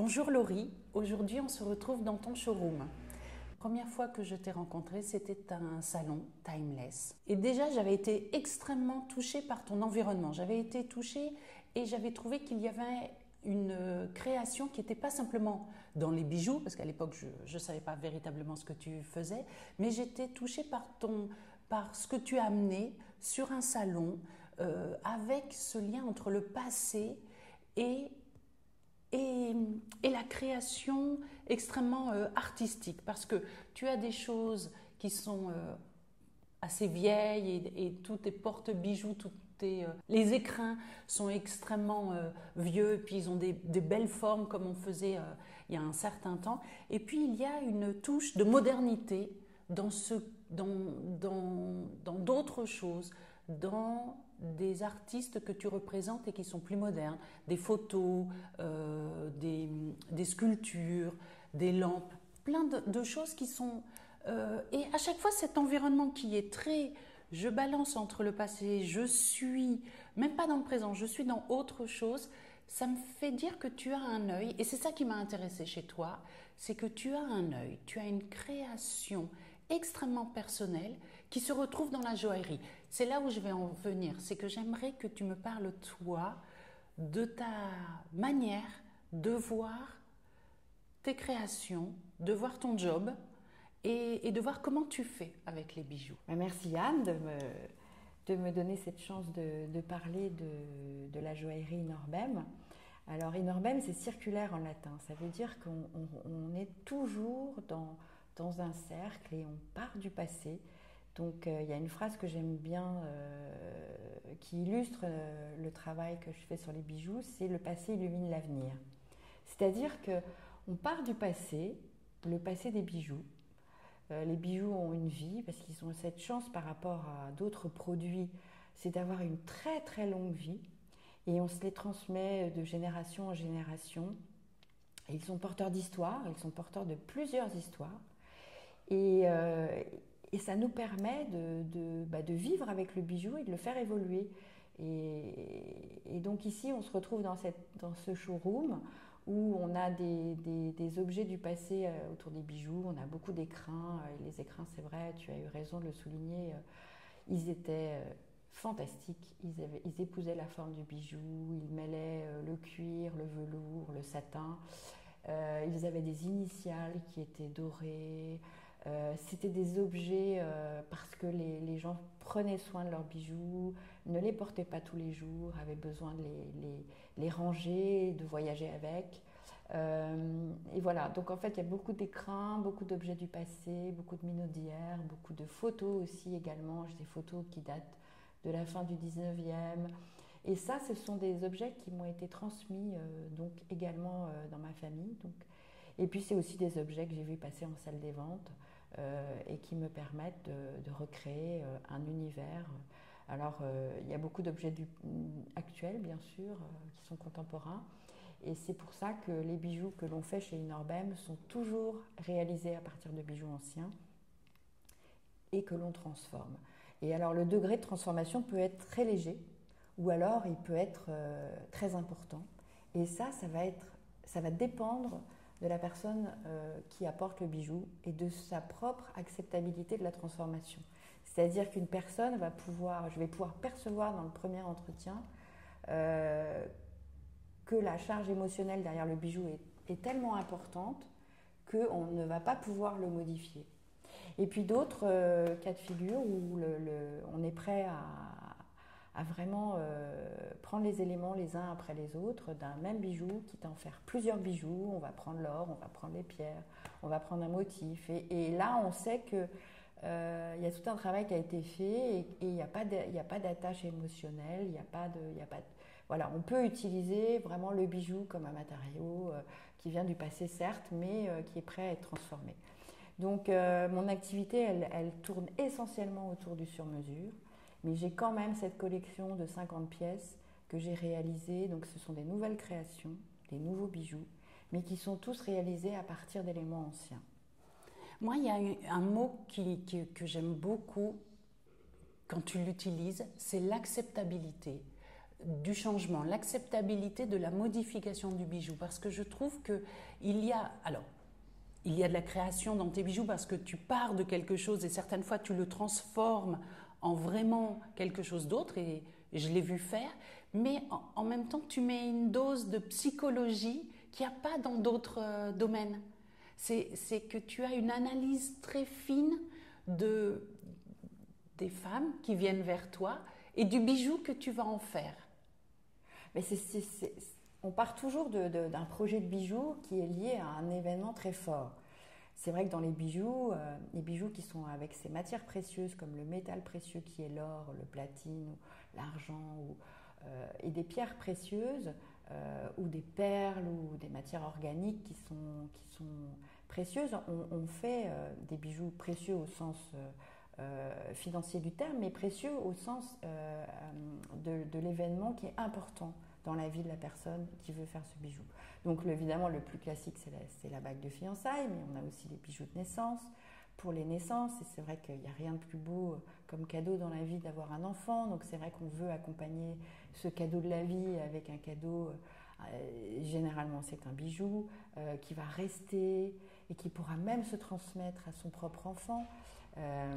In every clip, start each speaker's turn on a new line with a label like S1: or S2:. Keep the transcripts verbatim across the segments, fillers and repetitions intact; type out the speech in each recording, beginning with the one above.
S1: Bonjour Laurie, aujourd'hui on se retrouve dans ton showroom. La première fois que je t'ai rencontrée, c'était à un salon Timeless. Et déjà j'avais été extrêmement touchée par ton environnement. J'avais été touchée et j'avais trouvé qu'il y avait une création qui n'était pas simplement dans les bijoux, parce qu'à l'époque je ne savais pas véritablement ce que tu faisais, mais j'étais touchée par, ton, par ce que tu as amené sur un salon euh, avec ce lien entre le passé et Et, et la création extrêmement euh, artistique, parce que tu as des choses qui sont euh, assez vieilles et, et tous tes porte-bijoux, tous tes, euh, les écrins sont extrêmement euh, vieux, et puis ils ont des, des belles formes comme on faisait euh, il y a un certain temps. Et puis il y a une touche de modernité dans ce, dans, dans, dans d'autres choses, dans des artistes que tu représentes et qui sont plus modernes, des photos, euh, des, des sculptures, des lampes, plein de, de choses qui sont... Euh, et à chaque fois, cet environnement qui est très... Je balance entre le passé, je suis, même pas dans le présent, je suis dans autre chose, ça me fait dire que tu as un œil, et c'est ça qui m'a intéressée chez toi, c'est que tu as un œil, tu as une création extrêmement personnelle qui se retrouve dans la joaillerie. C'est là où je vais en venir, c'est que j'aimerais que tu me parles, toi, de ta manière de voir tes créations, de voir ton job et, et de voir comment tu fais avec les bijoux.
S2: Merci Anne de me, de me donner cette chance de, de parler de, de la joaillerie Inorbem. Alors Inorbem, c'est circulaire en latin, ça veut dire qu'on on, on est toujours dans, dans un cercle et on part du passé. Donc euh, il y a une phrase que j'aime bien euh, qui illustre euh, le travail que je fais sur les bijoux, c'est « le passé illumine l'avenir ». C'est-à-dire qu'on part du passé, le passé des bijoux. Euh, les bijoux ont une vie parce qu'ils ont cette chance par rapport à d'autres produits, c'est d'avoir une très très longue vie et on se les transmet de génération en génération. Et ils sont porteurs d'histoires, ils sont porteurs de plusieurs histoires et, euh, et ça nous permet de, de, bah, de vivre avec le bijou et de le faire évoluer. Et, et donc ici, on se retrouve dans, cette, dans ce showroom où on a des, des, des objets du passé autour des bijoux, on a beaucoup d'écrins. Et les écrins, c'est vrai, tu as eu raison de le souligner, ils étaient fantastiques, ils, avaient, ils épousaient la forme du bijou, ils mêlaient le cuir, le velours, le satin, euh, ils avaient des initiales qui étaient dorées. Euh, c'était des objets euh, parce que les, les gens prenaient soin de leurs bijoux, ne les portaient pas tous les jours, avaient besoin de les, les, les ranger, de voyager avec. Euh, et voilà, donc en fait il y a beaucoup d'écrins, beaucoup d'objets du passé, beaucoup de minots d'hier, beaucoup de photos aussi également. J'ai des photos qui datent de la fin du dix-neuvième. Et ça, ce sont des objets qui m'ont été transmis euh, donc également euh, dans ma famille. Donc. Et puis c'est aussi des objets que j'ai vu passer en salle des ventes. Euh, et qui me permettent de, de recréer euh, un univers. Alors, euh, il y a beaucoup d'objets du, actuels, bien sûr, euh, qui sont contemporains. Et c'est pour ça que les bijoux que l'on fait chez Inorbem sont toujours réalisés à partir de bijoux anciens et que l'on transforme. Et alors, le degré de transformation peut être très léger ou alors il peut être euh, très important. Et ça, ça va, être, ça va dépendre de la personne euh, qui apporte le bijou et de sa propre acceptabilité de la transformation. C'est-à-dire qu'une personne va pouvoir, je vais pouvoir percevoir dans le premier entretien euh, que la charge émotionnelle derrière le bijou est, est tellement importante qu'on ne va pas pouvoir le modifier. Et puis d'autres euh, cas de figure où le, le, on est prêt à à vraiment euh, prendre les éléments les uns après les autres d'un même bijou, quitte à en faire plusieurs bijoux. On va prendre l'or, on va prendre les pierres, on va prendre un motif. Et, et là, on sait qu'il euh, y a tout un travail qui a été fait et il n'y a pas d'attache émotionnelle, il n'y a pas de... Y a pas de voilà, on peut utiliser vraiment le bijou comme un matériau euh, qui vient du passé, certes, mais euh, qui est prêt à être transformé. Donc, euh, mon activité, elle, elle tourne essentiellement autour du sur-mesure. Mais j'ai quand même cette collection de cinquante pièces que j'ai réalisées. Donc ce sont des nouvelles créations, des nouveaux bijoux, mais qui sont tous réalisés à partir d'éléments anciens.
S1: Moi, il y a un mot qui, qui, que j'aime beaucoup quand tu l'utilises, c'est l'acceptabilité. du changement, l'acceptabilité de la modification du bijou, parce que je trouve que il y a, alors, il y a de la création dans tes bijoux parce que tu pars de quelque chose et certaines fois tu le transformes en vraiment quelque chose d'autre, et je l'ai vu faire, mais en, en même temps tu mets une dose de psychologie qu'il n'y a pas dans d'autres euh, domaines. C'est, c'est que tu as une analyse très fine de, des femmes qui viennent vers toi et du bijou que tu vas en faire.
S2: Mais c'est, c'est, c'est, on part toujours de, de, d'un projet de bijoux qui est lié à un événement très fort. C'est vrai que dans les bijoux, euh, les bijoux qui sont avec ces matières précieuses comme le métal précieux qui est l'or, le platine, ou l'argent, ou, euh, et des pierres précieuses, euh, ou des perles, ou des matières organiques qui sont, qui sont précieuses, on, on fait euh, des bijoux précieux au sens euh, euh, financier du terme, mais précieux au sens euh, de, de l'événement qui est important dans la vie de la personne qui veut faire ce bijou. Donc le, évidemment, le plus classique, c'est la, c'est la bague de fiançailles, mais on a aussi les bijoux de naissance pour les naissances. Et c'est vrai qu'il n'y a rien de plus beau comme cadeau dans la vie d'avoir un enfant. Donc c'est vrai qu'on veut accompagner ce cadeau de la vie avec un cadeau, euh, généralement c'est un bijou, euh, qui va rester et qui pourra même se transmettre à son propre enfant. Euh,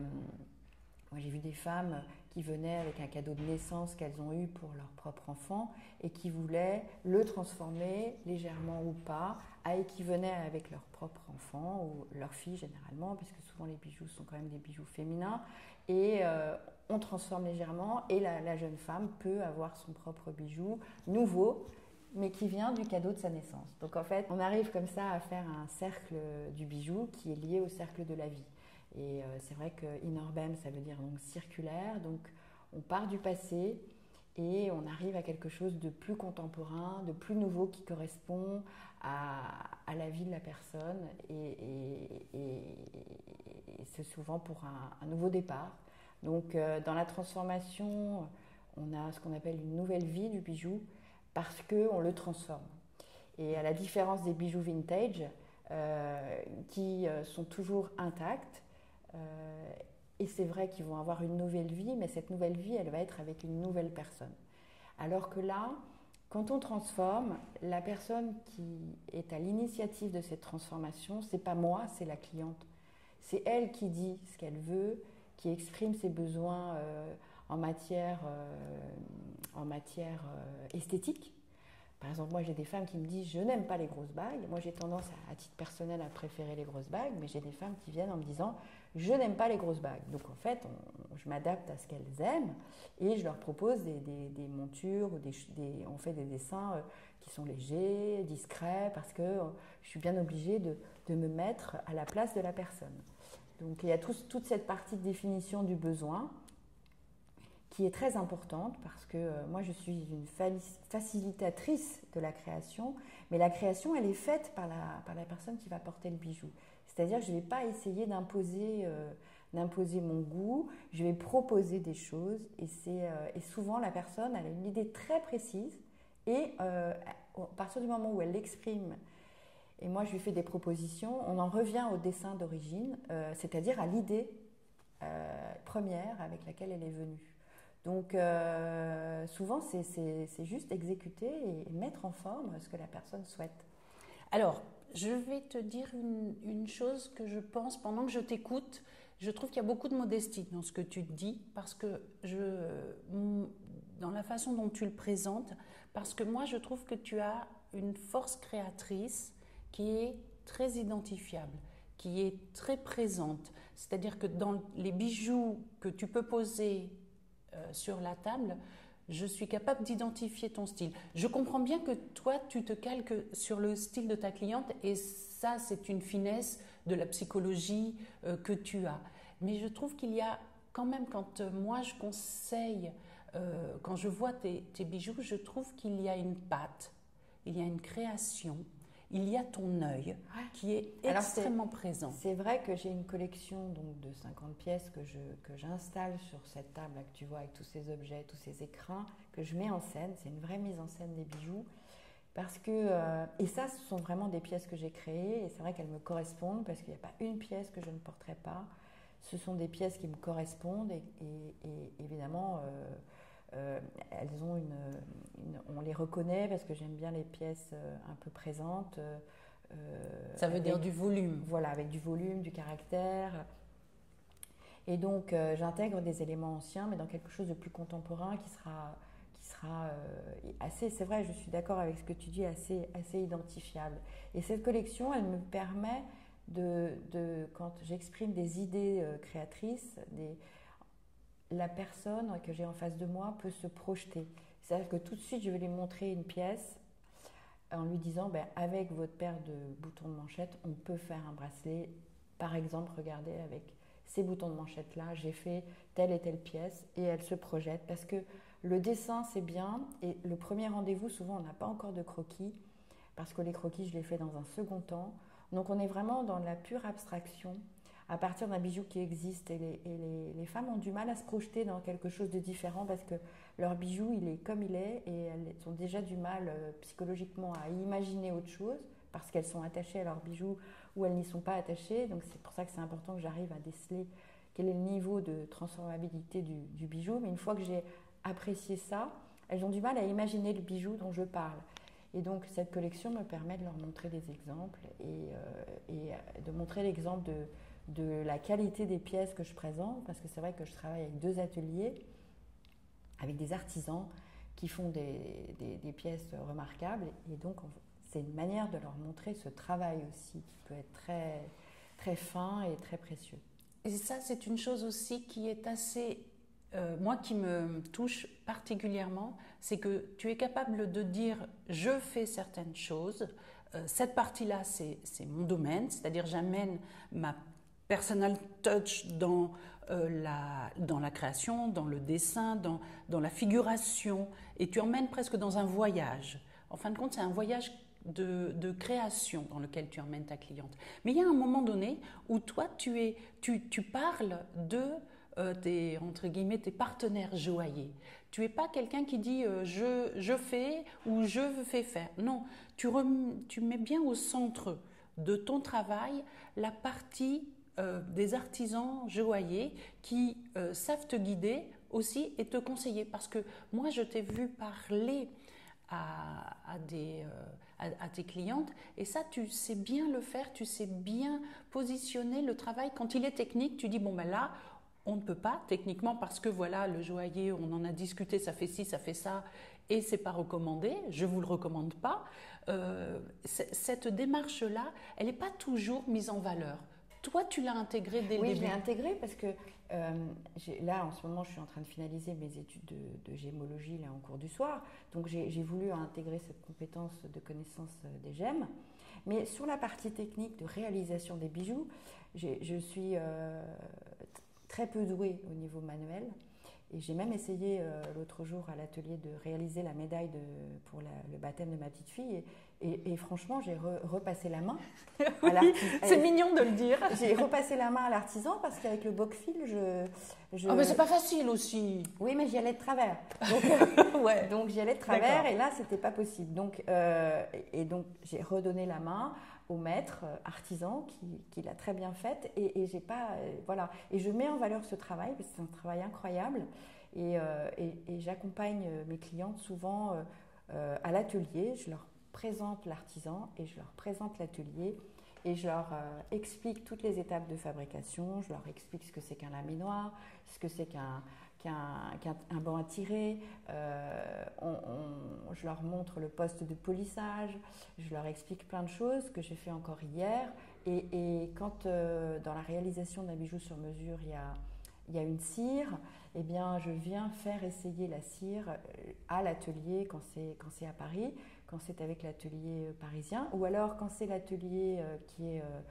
S2: Moi, j'ai vu des femmes qui venaient avec un cadeau de naissance qu'elles ont eu pour leur propre enfant et qui voulaient le transformer, légèrement ou pas, et qui venaient avec leur propre enfant ou leur fille généralement, puisque souvent les bijoux sont quand même des bijoux féminins, et euh, on transforme légèrement et la, la jeune femme peut avoir son propre bijou nouveau, mais qui vient du cadeau de sa naissance. Donc en fait, on arrive comme ça à faire un cercle du bijou qui est lié au cercle de la vie. Et euh, c'est vrai que Inorbem, ça veut dire donc circulaire, donc on part du passé et on arrive à quelque chose de plus contemporain, de plus nouveau qui correspond à, à la vie de la personne et, et, et, et c'est souvent pour un, un nouveau départ. Donc euh, dans la transformation, on a ce qu'on appelle une nouvelle vie du bijou parce qu'on le transforme. Et à la différence des bijoux vintage euh, qui euh, sont toujours intacts, Euh, et c'est vrai qu'ils vont avoir une nouvelle vie, mais cette nouvelle vie, elle va être avec une nouvelle personne. Alors que là, quand on transforme, la personne qui est à l'initiative de cette transformation, c'est pas moi, c'est la cliente. C'est elle qui dit ce qu'elle veut, qui exprime ses besoins euh, en matière, euh, en matière euh, esthétique. Par exemple, moi j'ai des femmes qui me disent je n'aime pas les grosses bagues. Moi j'ai tendance à, à titre personnel à préférer les grosses bagues, mais j'ai des femmes qui viennent en me disant je n'aime pas les grosses bagues. Donc en fait, on, je m'adapte à ce qu'elles aiment et je leur propose des, des, des montures, ou des, des, on fait des dessins euh, qui sont légers, discrets, parce que euh, je suis bien obligée de, de me mettre à la place de la personne. Donc il y a tout, toute cette partie de définition du besoin qui est très importante parce que euh, moi je suis une facilitatrice de la création, mais la création elle est faite par la, par la personne qui va porter le bijou. C'est-à-dire que je ne vais pas essayer d'imposer, euh, d'imposer mon goût, je vais proposer des choses et, c'est, euh, et souvent la personne elle a une idée très précise et euh, à partir du moment où elle l'exprime et moi je lui fais des propositions, on en revient au dessin d'origine, euh, c'est-à-dire à l'idée euh, première avec laquelle elle est venue. Donc euh, souvent c'est, c'est, c'est juste exécuter et mettre en forme ce que la personne souhaite.
S1: Alors, je vais te dire une, une chose que je pense pendant que je t'écoute. Je trouve qu'il y a beaucoup de modestie dans ce que tu dis, parce que je, dans la façon dont tu le présentes, parce que moi je trouve que tu as une force créatrice qui est très identifiable, qui est très présente. C'est-à-dire que dans les bijoux que tu peux poser euh, sur la table, je suis capable d'identifier ton style. Je comprends bien que toi, tu te calques sur le style de ta cliente et ça, c'est une finesse de la psychologie euh, que tu as. Mais je trouve qu'il y a quand même, quand euh, moi je conseille, euh, quand je vois tes, tes bijoux, je trouve qu'il y a une patte, il y a une création, il y a ton œil qui est
S2: Alors
S1: extrêmement
S2: c'est,
S1: présent.
S2: C'est vrai que j'ai une collection donc, de cinquante pièces que, je, que j'installe sur cette table là, que tu vois avec tous ces objets, tous ces écrins, que je mets en scène. C'est une vraie mise en scène des bijoux. Parce que, euh, et ça, ce sont vraiment des pièces que j'ai créées et c'est vrai qu'elles me correspondent parce qu'il n'y a pas une pièce que je ne porterai pas. Ce sont des pièces qui me correspondent et, et, et évidemment, euh, euh, elles ont une, une, on les reconnaît parce que j'aime bien les pièces euh, un peu présentes. Euh,
S1: Ça veut
S2: avec,
S1: dire du volume.
S2: Voilà, avec du volume, du caractère. Et donc, euh, j'intègre des éléments anciens, mais dans quelque chose de plus contemporain qui sera, qui sera euh, assez, c'est vrai, je suis d'accord avec ce que tu dis, assez, assez identifiable. Et cette collection, elle me permet de, de quand j'exprime des idées euh, créatrices, des, la personne que j'ai en face de moi peut se projeter. C'est-à-dire que tout de suite, je vais lui montrer une pièce en lui disant, ben, avec votre paire de boutons de manchette, on peut faire un bracelet. Par exemple, regardez, avec ces boutons de manchette-là, j'ai fait telle et telle pièce, et elle se projette. Parce que le dessin, c'est bien, et le premier rendez-vous, souvent, on n'a pas encore de croquis, parce que les croquis, je les fais dans un second temps. Donc, on est vraiment dans la pure abstraction, à partir d'un bijou qui existe, et, les, et les, les femmes ont du mal à se projeter dans quelque chose de différent, parce que leur bijou, il est comme il est, et elles ont déjà du mal euh, psychologiquement à imaginer autre chose, parce qu'elles sont attachées à leur bijou ou elles n'y sont pas attachées. Donc c'est pour ça que c'est important que j'arrive à déceler quel est le niveau de transformabilité du, du bijou. Mais une fois que j'ai apprécié ça, elles ont du mal à imaginer le bijou dont je parle. Et donc cette collection me permet de leur montrer des exemples et, euh, et de montrer l'exemple de, de la qualité des pièces que je présente, parce que c'est vrai que je travaille avec deux ateliers, avec des artisans qui font des, des, des pièces remarquables. Et donc on, c'est une manière de leur montrer ce travail aussi qui peut être très, très fin et très précieux.
S1: Et ça, c'est une chose aussi qui est assez, euh, moi qui me touche particulièrement, c'est que tu es capable de dire je fais certaines choses, euh, cette partie-là c'est, c'est mon domaine, c'est-à-dire j'amène ma personal touch dans, euh, la, dans la création, dans le dessin, dans, dans la figuration, et tu emmènes presque dans un voyage. En fin de compte, c'est un voyage De, de création dans lequel tu emmènes ta cliente. Mais il y a un moment donné où toi, tu, es, tu, tu parles de euh, tes, entre guillemets, tes partenaires joailliers. Tu n'es pas quelqu'un qui dit euh, je, je fais ou je fais faire. Non, tu, rem, tu mets bien au centre de ton travail la partie euh, des artisans joailliers qui euh, savent te guider aussi et te conseiller. Parce que moi, je t'ai vu parler à, à, des, euh, à, à tes clientes et ça tu sais bien le faire, tu sais bien positionner le travail. Quand il est technique, tu dis bon ben là on ne peut pas techniquement parce que voilà le joaillier, on en a discuté, ça fait ci, ça fait ça et c'est pas recommandé, je vous le recommande pas. Euh, cette démarche là, elle n'est pas toujours mise en valeur. Toi, tu l'as intégré dès le
S2: oui,
S1: début.
S2: Oui, je l'ai intégré parce que euh, là, en ce moment, je suis en train de finaliser mes études de, de gémologie là, en cours du soir. Donc, j'ai, j'ai voulu intégrer cette compétence de connaissance des gemmes. Mais sur la partie technique de réalisation des bijoux, j'ai, je suis euh, très peu douée au niveau manuel. Et j'ai même essayé euh, l'autre jour à l'atelier de réaliser la médaille de, pour la, le baptême de ma petite fille. Et, et, et franchement, j'ai re, repassé la main.
S1: Oui, c'est mignon de le dire.
S2: J'ai repassé la main à l'artisan parce qu'avec le boc-fil, je... je...
S1: Oh, mais c'est pas facile aussi.
S2: Oui, mais j'y allais de travers. Donc,
S1: ouais.
S2: donc j'y allais de travers. D'accord. Et là, c'était pas possible. Donc, euh, et donc, j'ai redonné la main au maître euh, artisan qui, qui l'a très bien faite et, et j'ai pas euh, voilà et je mets en valeur ce travail parce que c'est un travail incroyable et, euh, et, et j'accompagne mes clientes souvent euh, euh, à l'atelier, je leur présente l'artisan et je leur présente l'atelier et je leur euh, explique toutes les étapes de fabrication, je leur explique ce que c'est qu'un laminoir, ce que c'est qu'un qu'un, qu'un un banc à tirer, euh, on, on, je leur montre le poste de polissage, je leur explique plein de choses que j'ai fait encore hier. Et, et quand euh, dans la réalisation d'un bijou sur mesure, il y a, il y a une cire, eh bien, je viens faire essayer la cire à l'atelier quand c'est, quand c'est à Paris, quand c'est avec l'atelier parisien, ou alors quand c'est l'atelier euh, qui est... Euh,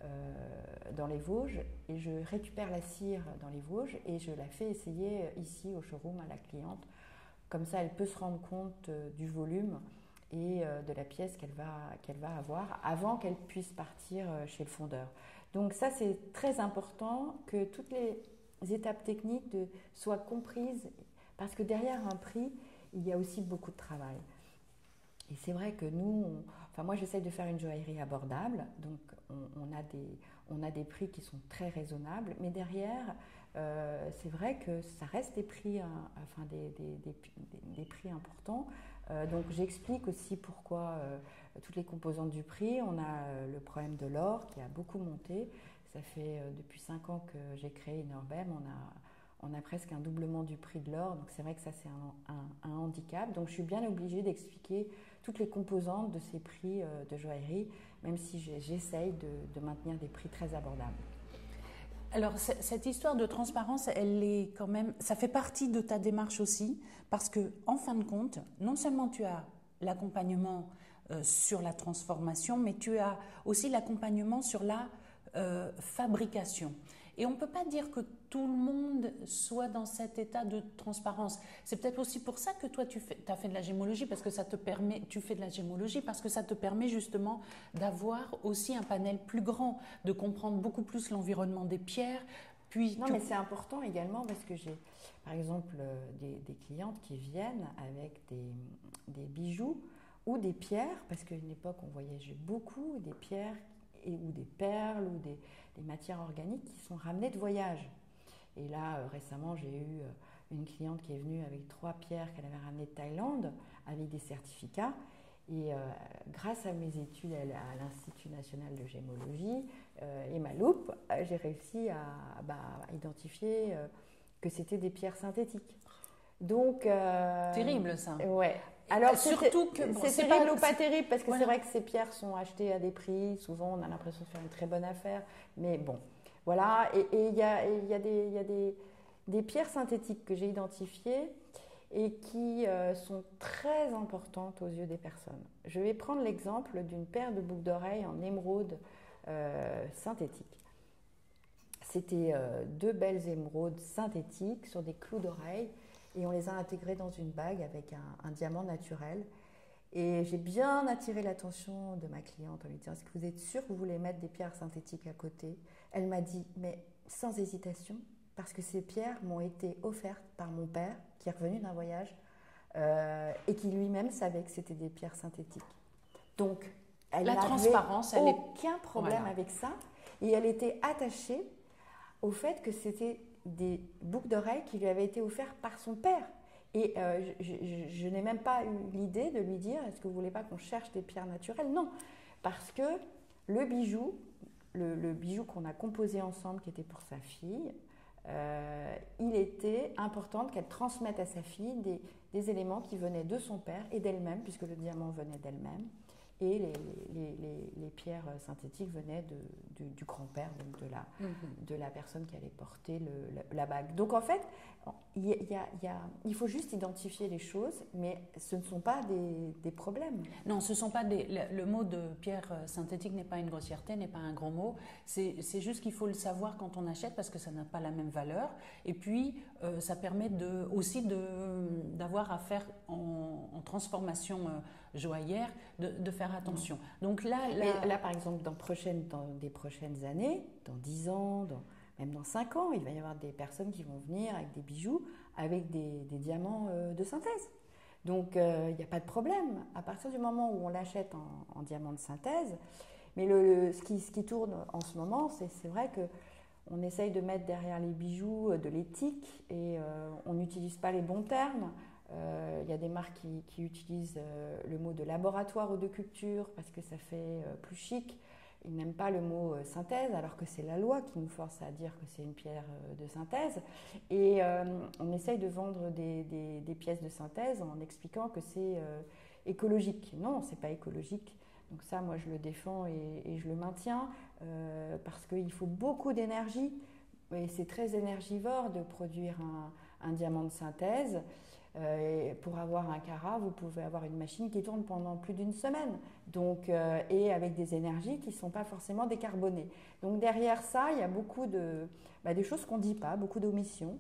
S2: Euh, dans les Vosges et je récupère la cire dans les Vosges et je la fais essayer ici au showroom à la cliente. Comme ça, elle peut se rendre compte euh, du volume et euh, de la pièce qu'elle va, qu'elle va avoir avant qu'elle puisse partir euh, chez le fondeur. Donc ça, c'est très important que toutes les étapes techniques de, soient comprises parce que derrière un prix, il y a aussi beaucoup de travail. Et c'est vrai que nous, on, enfin moi j'essaye de faire une joaillerie abordable, donc on, on, a des, on a des prix qui sont très raisonnables, mais derrière, euh, c'est vrai que ça reste des prix, hein, enfin des, des, des, des prix importants. Euh, donc j'explique aussi pourquoi euh, toutes les composantes du prix. On a euh, le problème de l'or qui a beaucoup monté. Ça fait euh, depuis cinq ans que j'ai créé Inorbem, on a, on a presque un doublement du prix de l'or. Donc c'est vrai que ça c'est un, un, un handicap. Donc je suis bien obligée d'expliquer toutes les composantes de ces prix euh, de joaillerie, même si j'essaye de, de maintenir des prix très abordables.
S1: Alors, cette histoire de transparence, elle est quand même, ça fait partie de ta démarche aussi, parce que, en fin de compte, non seulement tu as l'accompagnement euh, sur la transformation, mais tu as aussi l'accompagnement sur la euh, fabrication. Et on ne peut pas dire que tout le monde soit dans cet état de transparence. C'est peut-être aussi pour ça que toi, tu fais, as fait de la gémologie, parce que ça te permet, tu fais de la gémologie, parce que ça te permet justement d'avoir aussi un panel plus grand, de comprendre beaucoup plus l'environnement des pierres. Puis
S2: non,
S1: tu...
S2: mais c'est important également parce que j'ai, par exemple, des, des clientes qui viennent avec des, des bijoux ou des pierres, parce qu'à une époque, on voyageait beaucoup, des pierres et, ou des perles ou des, des matières organiques qui sont ramenées de voyage. Et là, euh, récemment, j'ai eu euh, une cliente qui est venue avec trois pierres qu'elle avait ramenées de Thaïlande avec des certificats. Et euh, grâce à mes études à l'Institut national de gémologie euh, et ma loupe, euh, j'ai réussi à, bah, à identifier euh, que c'était des pierres synthétiques. Donc, euh,
S1: terrible ça.
S2: Ouais. Alors
S1: surtout que
S2: bon, c'est terrible pas, ou pas terrible parce que voilà. C'est vrai que ces pierres sont achetées à des prix. Souvent, on a l'impression de faire une très bonne affaire, mais bon, voilà. Et il y a, y a, des, y a des, des pierres synthétiques que j'ai identifiées et qui euh, sont très importantes aux yeux des personnes. Je vais prendre l'exemple d'une paire de boucles d'oreilles en émeraude euh, synthétique. C'était euh, deux belles émeraudes synthétiques sur des clous d'oreilles. Et on les a intégrés dans une bague avec un, un diamant naturel. Et j'ai bien attiré l'attention de ma cliente en lui disant « Est-ce que vous êtes sûre que vous voulez mettre des pierres synthétiques à côté ?» Elle m'a dit « Mais sans hésitation, parce que ces pierres m'ont été offertes par mon père qui est revenu d'un voyage euh, et qui lui-même savait que c'était des pierres synthétiques. » Donc, elle
S1: la transparence,
S2: elle
S1: aucun
S2: est... problème voilà. avec ça. Et elle était attachée au fait que c'était des boucles d'oreilles qui lui avaient été offertes par son père. Et euh, je, je, je n'ai même pas eu l'idée de lui dire « Est-ce que vous ne voulez pas qu'on cherche des pierres naturelles ?» Non, parce que le bijou, le, le bijou qu'on a composé ensemble, qui était pour sa fille, euh, il était important qu'elle transmette à sa fille des, des éléments qui venaient de son père et d'elle-même, puisque le diamant venait d'elle-même. Et les, les, les, les pierres synthétiques venaient de, de, du grand-père, donc de la, mm-hmm. de la personne qui allait porter le, la, la bague. Donc en fait, il, y a, il, y a, il, y a, il faut juste identifier les choses, mais ce ne sont pas des, des problèmes.
S1: Non, ce sont pas des, le, le mot de pierre synthétique n'est pas une grossièreté, n'est pas un gros mot. C'est, c'est juste qu'il faut le savoir quand on achète parce que ça n'a pas la même valeur. Et puis, euh, ça permet de, aussi de, d'avoir à faire en, en transformation euh, joaillère, de, de faire attention. Mmh. Donc là,
S2: là, là, par exemple, dans, prochaine, dans des prochaines années, dans dix ans, dans, même dans cinq ans, il va y avoir des personnes qui vont venir avec des bijoux, avec des, des diamants euh, de synthèse. Donc, il euh, n'y a pas de problème. À partir du moment où on l'achète en, en diamant de synthèse, mais le, le, ce, qui, ce qui tourne en ce moment, c'est, c'est vrai qu'on essaye de mettre derrière les bijoux de l'éthique et euh, on n'utilise pas les bons termes. Il euh, y a des marques qui, qui utilisent euh, le mot de laboratoire ou de culture parce que ça fait euh, plus chic. Ils n'aiment pas le mot euh, synthèse alors que c'est la loi qui nous force à dire que c'est une pierre euh, de synthèse. Et euh, on essaye de vendre des, des, des pièces de synthèse en expliquant que c'est euh, écologique. Non, c'est pas écologique. Donc ça, moi, je le défends et, et je le maintiens euh, parce qu'il faut beaucoup d'énergie et c'est très énergivore de produire un, un diamant de synthèse. Euh, pour avoir un carat, vous pouvez avoir une machine qui tourne pendant plus d'une semaine, donc, euh, et avec des énergies qui ne sont pas forcément décarbonées. Donc derrière ça, il y a beaucoup de, bah, des choses qu'on ne dit pas, beaucoup d'omissions.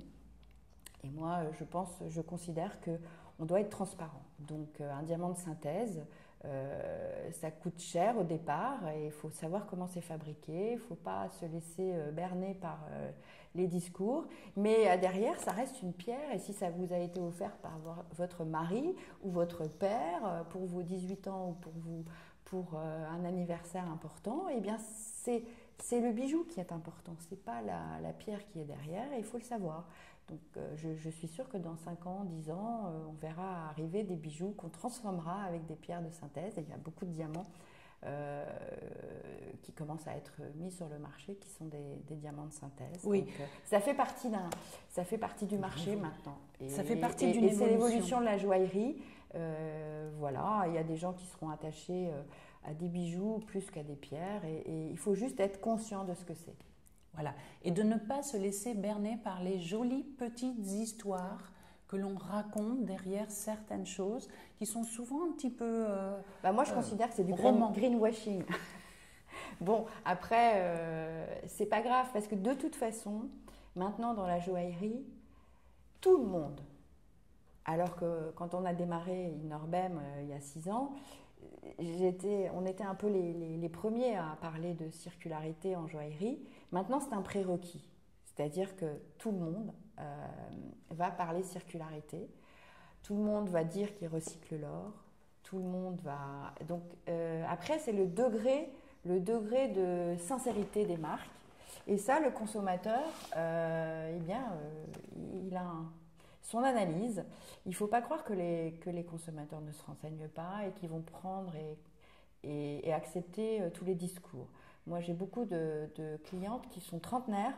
S2: Et moi, je pense, je considère qu'on doit être transparent. Donc euh, un diamant de synthèse, euh, ça coûte cher au départ et il faut savoir comment c'est fabriqué, il ne faut pas se laisser euh, berner par euh, les discours, mais euh, derrière ça reste une pierre et si ça vous a été offert par votre mari ou votre père euh, pour vos dix-huit ans ou pour, vous, pour euh, un anniversaire important, eh bien c'est, c'est le bijou qui est important, ce n'est pas la, la pierre qui est derrière, et il faut le savoir. Donc euh, je, je suis sûre que dans cinq ans, dix ans, euh, on verra arriver des bijoux qu'on transformera avec des pierres de synthèse. Et il y a beaucoup de diamants euh, qui commencent à être mis sur le marché, qui sont des, des diamants de synthèse.
S1: Oui.
S2: Donc, euh, ça fait partie d'un, ça fait partie du marché maintenant. Et,
S1: ça fait partie
S2: et,
S1: d'une
S2: et
S1: évolution.
S2: C'est l'évolution de la joaillerie. Euh, voilà, il y a des gens qui seront attachés euh, à des bijoux plus qu'à des pierres, et, et il faut juste être conscient de ce que c'est.
S1: Voilà. Et de ne pas se laisser berner par les jolies petites histoires que l'on raconte derrière certaines choses qui sont souvent un petit peu... Euh,
S2: bah moi, je euh, considère que c'est du green, greenwashing. Bon, après, euh, c'est pas grave, parce que de toute façon, maintenant dans la joaillerie, tout le monde, alors que quand on a démarré Inorbem euh, il y a six ans, J'étais, on était un peu les, les, les premiers à parler de circularité en joaillerie. Maintenant, c'est un prérequis. C'est-à-dire que tout le monde euh, va parler circularité. Tout le monde va dire qu'il recycle l'or. Tout le monde va... Donc, euh, après, c'est le degré, le degré de sincérité des marques. Et ça, le consommateur, euh, eh bien, euh, il a un... son analyse. Il ne faut pas croire que les, que les consommateurs ne se renseignent pas et qu'ils vont prendre et, et, et accepter euh, tous les discours. Moi, j'ai beaucoup de, de clientes qui sont trentenaires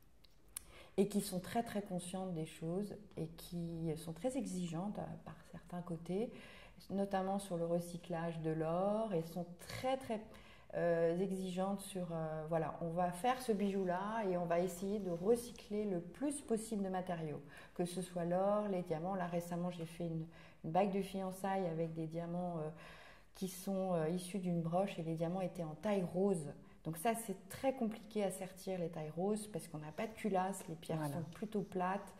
S2: et qui sont très très conscientes des choses et qui sont très exigeantes à, par certains côtés, notamment sur le recyclage de l'or, et sont très très euh, exigeantes sur, euh, voilà, on va faire ce bijou-là et on va essayer de recycler le plus possible de matériaux, que ce soit l'or, les diamants. Là récemment, j'ai fait une, une bague de fiançailles avec des diamants euh, qui sont euh, issus d'une broche, et les diamants étaient en taille rose. Donc ça, c'est très compliqué à sertir les tailles roses parce qu'on n'a pas de culasse, les pierres voilà. sont plutôt plates.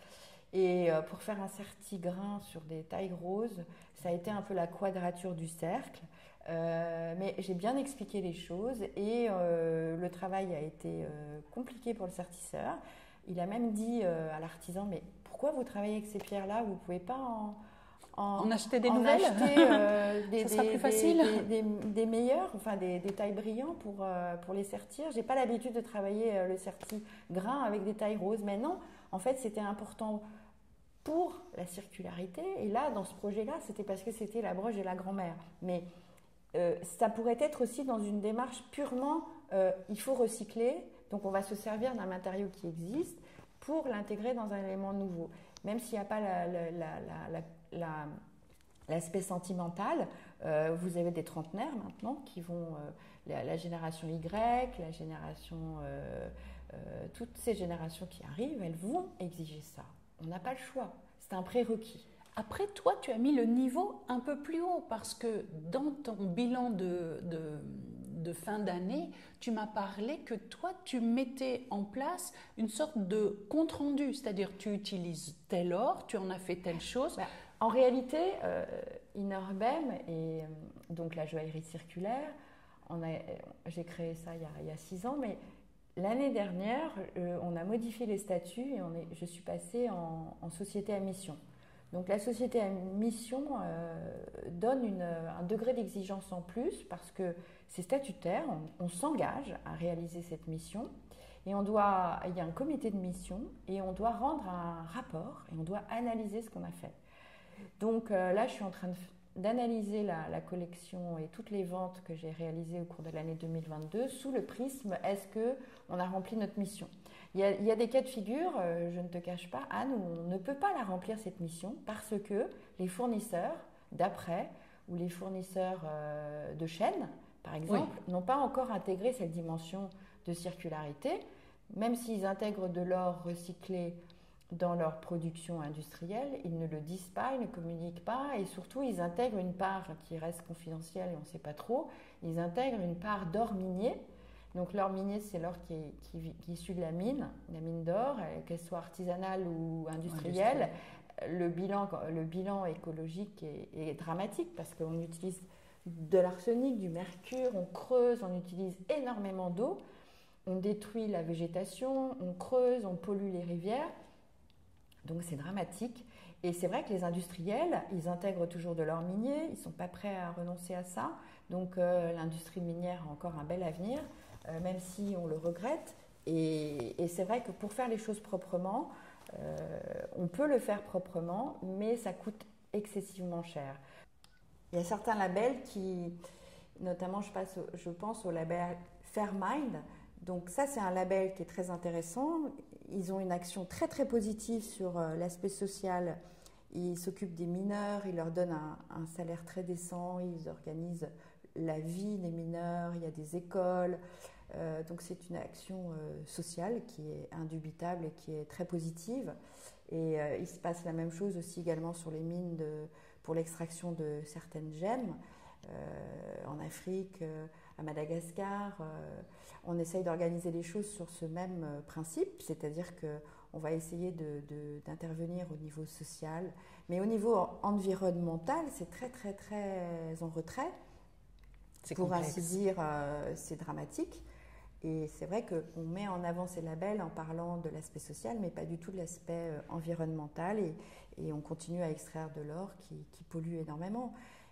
S2: Et euh, pour faire un serti-grain sur des tailles roses, ça a été un peu la quadrature du cercle. Euh, mais j'ai bien expliqué les choses, et euh, le travail a été euh, compliqué pour le sertisseur. Il a même dit euh, à l'artisan, mais pourquoi vous travaillez avec ces pierres-là? Vous ne pouvez pas en, en,
S1: en acheter des
S2: en
S1: nouvelles
S2: acheter, euh, des,
S1: Ça sera
S2: des,
S1: plus facile.
S2: Des, des, des, des meilleurs, enfin des, des tailles brillantes pour, euh, pour les sertir. Je n'ai pas l'habitude de travailler euh, le serti-grain avec des tailles roses, mais non, en fait c'était important pour la circularité. Et là, dans ce projet-là, c'était parce que c'était la broche de la grand-mère. Mais Euh, ça pourrait être aussi dans une démarche purement euh, il faut recycler, donc on va se servir d'un matériau qui existe pour l'intégrer dans un élément nouveau, même s'il n'y a pas la, la, la, la, la, l'aspect sentimental. Euh, vous avez des trentenaires maintenant qui vont euh, la, la génération Y, la génération euh, euh, toutes ces générations qui arrivent, elles vont exiger ça. On n'a pas le choix, c'est un prérequis.
S1: Après, toi, tu as mis le niveau un peu plus haut parce que dans ton bilan de, de, de fin d'année, tu m'as parlé que toi, tu mettais en place une sorte de compte-rendu, c'est-à-dire tu utilises tel or, tu en as fait telle chose.
S2: Bah, en réalité, euh, Inorbem et euh, donc la joaillerie circulaire, on a, j'ai créé ça il y a, il y a six ans, mais l'année dernière, euh, on a modifié les statuts et on est, je suis passée en, en société à mission. Donc la société à mission euh, donne une, un degré d'exigence en plus parce que c'est statutaire, on, on s'engage à réaliser cette mission, et on doit, il y a un comité de mission et on doit rendre un rapport et on doit analyser ce qu'on a fait. Donc euh, là, je suis en train de, d'analyser la, la collection et toutes les ventes que j'ai réalisées au cours de l'année deux mille vingt-deux sous le prisme est-ce qu'on a rempli notre mission ? Il y, a, il y a des cas de figure, euh, je ne te cache pas, Anne, où on ne peut pas la remplir cette mission parce que les fournisseurs d'après ou les fournisseurs euh, de chaîne, par exemple, oui. n'ont pas encore intégré cette dimension de circularité, même s'ils intègrent de l'or recyclé dans leur production industrielle, ils ne le disent pas, ils ne communiquent pas, et surtout ils intègrent une part qui reste confidentielle et on ne sait pas trop, ils intègrent une part d'or minier. Donc l'or minier, c'est l'or qui est, qui, qui est issu de la mine, la mine d'or, qu'elle soit artisanale ou industrielle. Industriel. Le bilan, le bilan écologique est, est dramatique parce qu'on utilise de l'arsenic, du mercure, on creuse, on utilise énormément d'eau, on détruit la végétation, on creuse, on pollue les rivières. Donc c'est dramatique. Et c'est vrai que les industriels, ils intègrent toujours de l'or minier, ils ne sont pas prêts à renoncer à ça. Donc euh, l'industrie minière a encore un bel avenir. euh, même si on le regrette. Et, et c'est vrai que pour faire les choses proprement, euh, on peut le faire proprement, mais ça coûte excessivement cher. Il y a certains labels qui, notamment je, passe, je pense au label Fairmind. Donc ça, c'est un label qui est très intéressant. Ils ont une action très très positive sur euh, l'aspect social. Ils s'occupent des mineurs, ils leur donnent un, un salaire très décent, ils organisent la vie des mineurs, il y a des écoles. Euh, donc c'est une action euh, sociale qui est indubitable et qui est très positive. Et euh, il se passe la même chose aussi également sur les mines de, pour l'extraction de certaines gemmes. Euh, en Afrique, euh, à Madagascar, euh, on essaye d'organiser les choses sur ce même euh, principe, c'est-à-dire qu'on va essayer de, de, d'intervenir au niveau social, mais au niveau environnemental, c'est très très très en retrait.
S1: C'est
S2: pour
S1: complexe.
S2: ainsi dire, euh, c'est dramatique. Et c'est vrai qu'on met en avant ces labels en parlant de l'aspect social, mais pas du tout de l'aspect euh, environnemental. Et, et on continue à extraire de l'or qui, qui pollue énormément.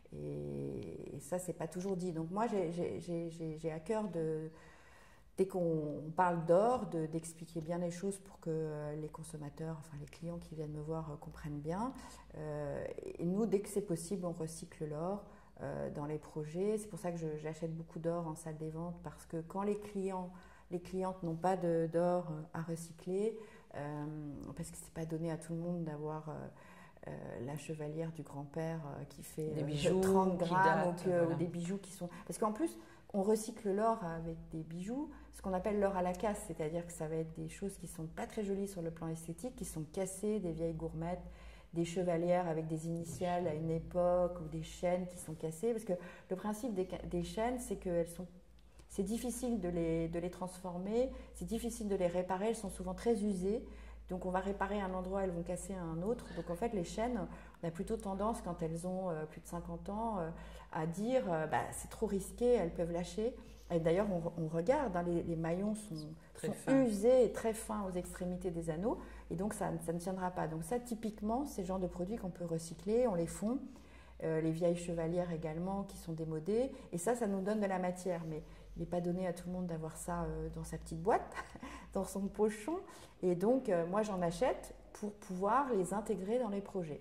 S2: Et, et ça, c'est pas toujours dit. Donc moi, j'ai, j'ai, j'ai, j'ai à cœur de, dès qu'on parle d'or, de, d'expliquer bien les choses pour que euh, les consommateurs, enfin les clients qui viennent me voir euh, comprennent bien. Euh, et nous, dès que c'est possible, on recycle l'or euh, dans les projets. C'est pour ça que je, j'achète beaucoup d'or en salle des ventes, parce que quand les clients, les clientes n'ont pas de, d'or à recycler, euh, parce que c'est pas donné à tout le monde d'avoir euh, euh, la chevalière du grand-père euh, qui fait
S1: des
S2: euh,
S1: bijoux
S2: trente grammes,
S1: datent,
S2: ou, que,
S1: voilà.
S2: ou des bijoux qui sont... Parce qu'en plus, on recycle l'or avec des bijoux, ce qu'on appelle l'or à la casse, c'est-à-dire que ça va être des choses qui sont pas très jolies sur le plan esthétique, qui sont cassées, des vieilles gourmettes, des chevalières avec des initiales à une époque, ou des chaînes qui sont cassées, parce que le principe des, des chaînes, c'est qu'elles sont, c'est difficile de les, de les transformer, c'est difficile de les réparer, elles sont souvent très usées, donc on va réparer un endroit, elles vont casser à un autre, donc en fait les chaînes, on a plutôt tendance, quand elles ont euh, plus de cinquante ans, euh, à dire euh, bah, c'est trop risqué, elles peuvent lâcher. Et d'ailleurs, on, on regarde, hein, les, les maillons sont, sont usés et très fins aux extrémités des anneaux, et donc ça, ça ne tiendra pas. Donc ça, typiquement, c'est le genre de produits qu'on peut recycler, on les fond. Euh, les vieilles chevalières également qui sont démodées, et ça, ça nous donne de la matière. Mais il n'est pas donné à tout le monde d'avoir ça euh, dans sa petite boîte, dans son pochon. Et donc, euh, moi, j'en achète pour pouvoir les intégrer dans les projets.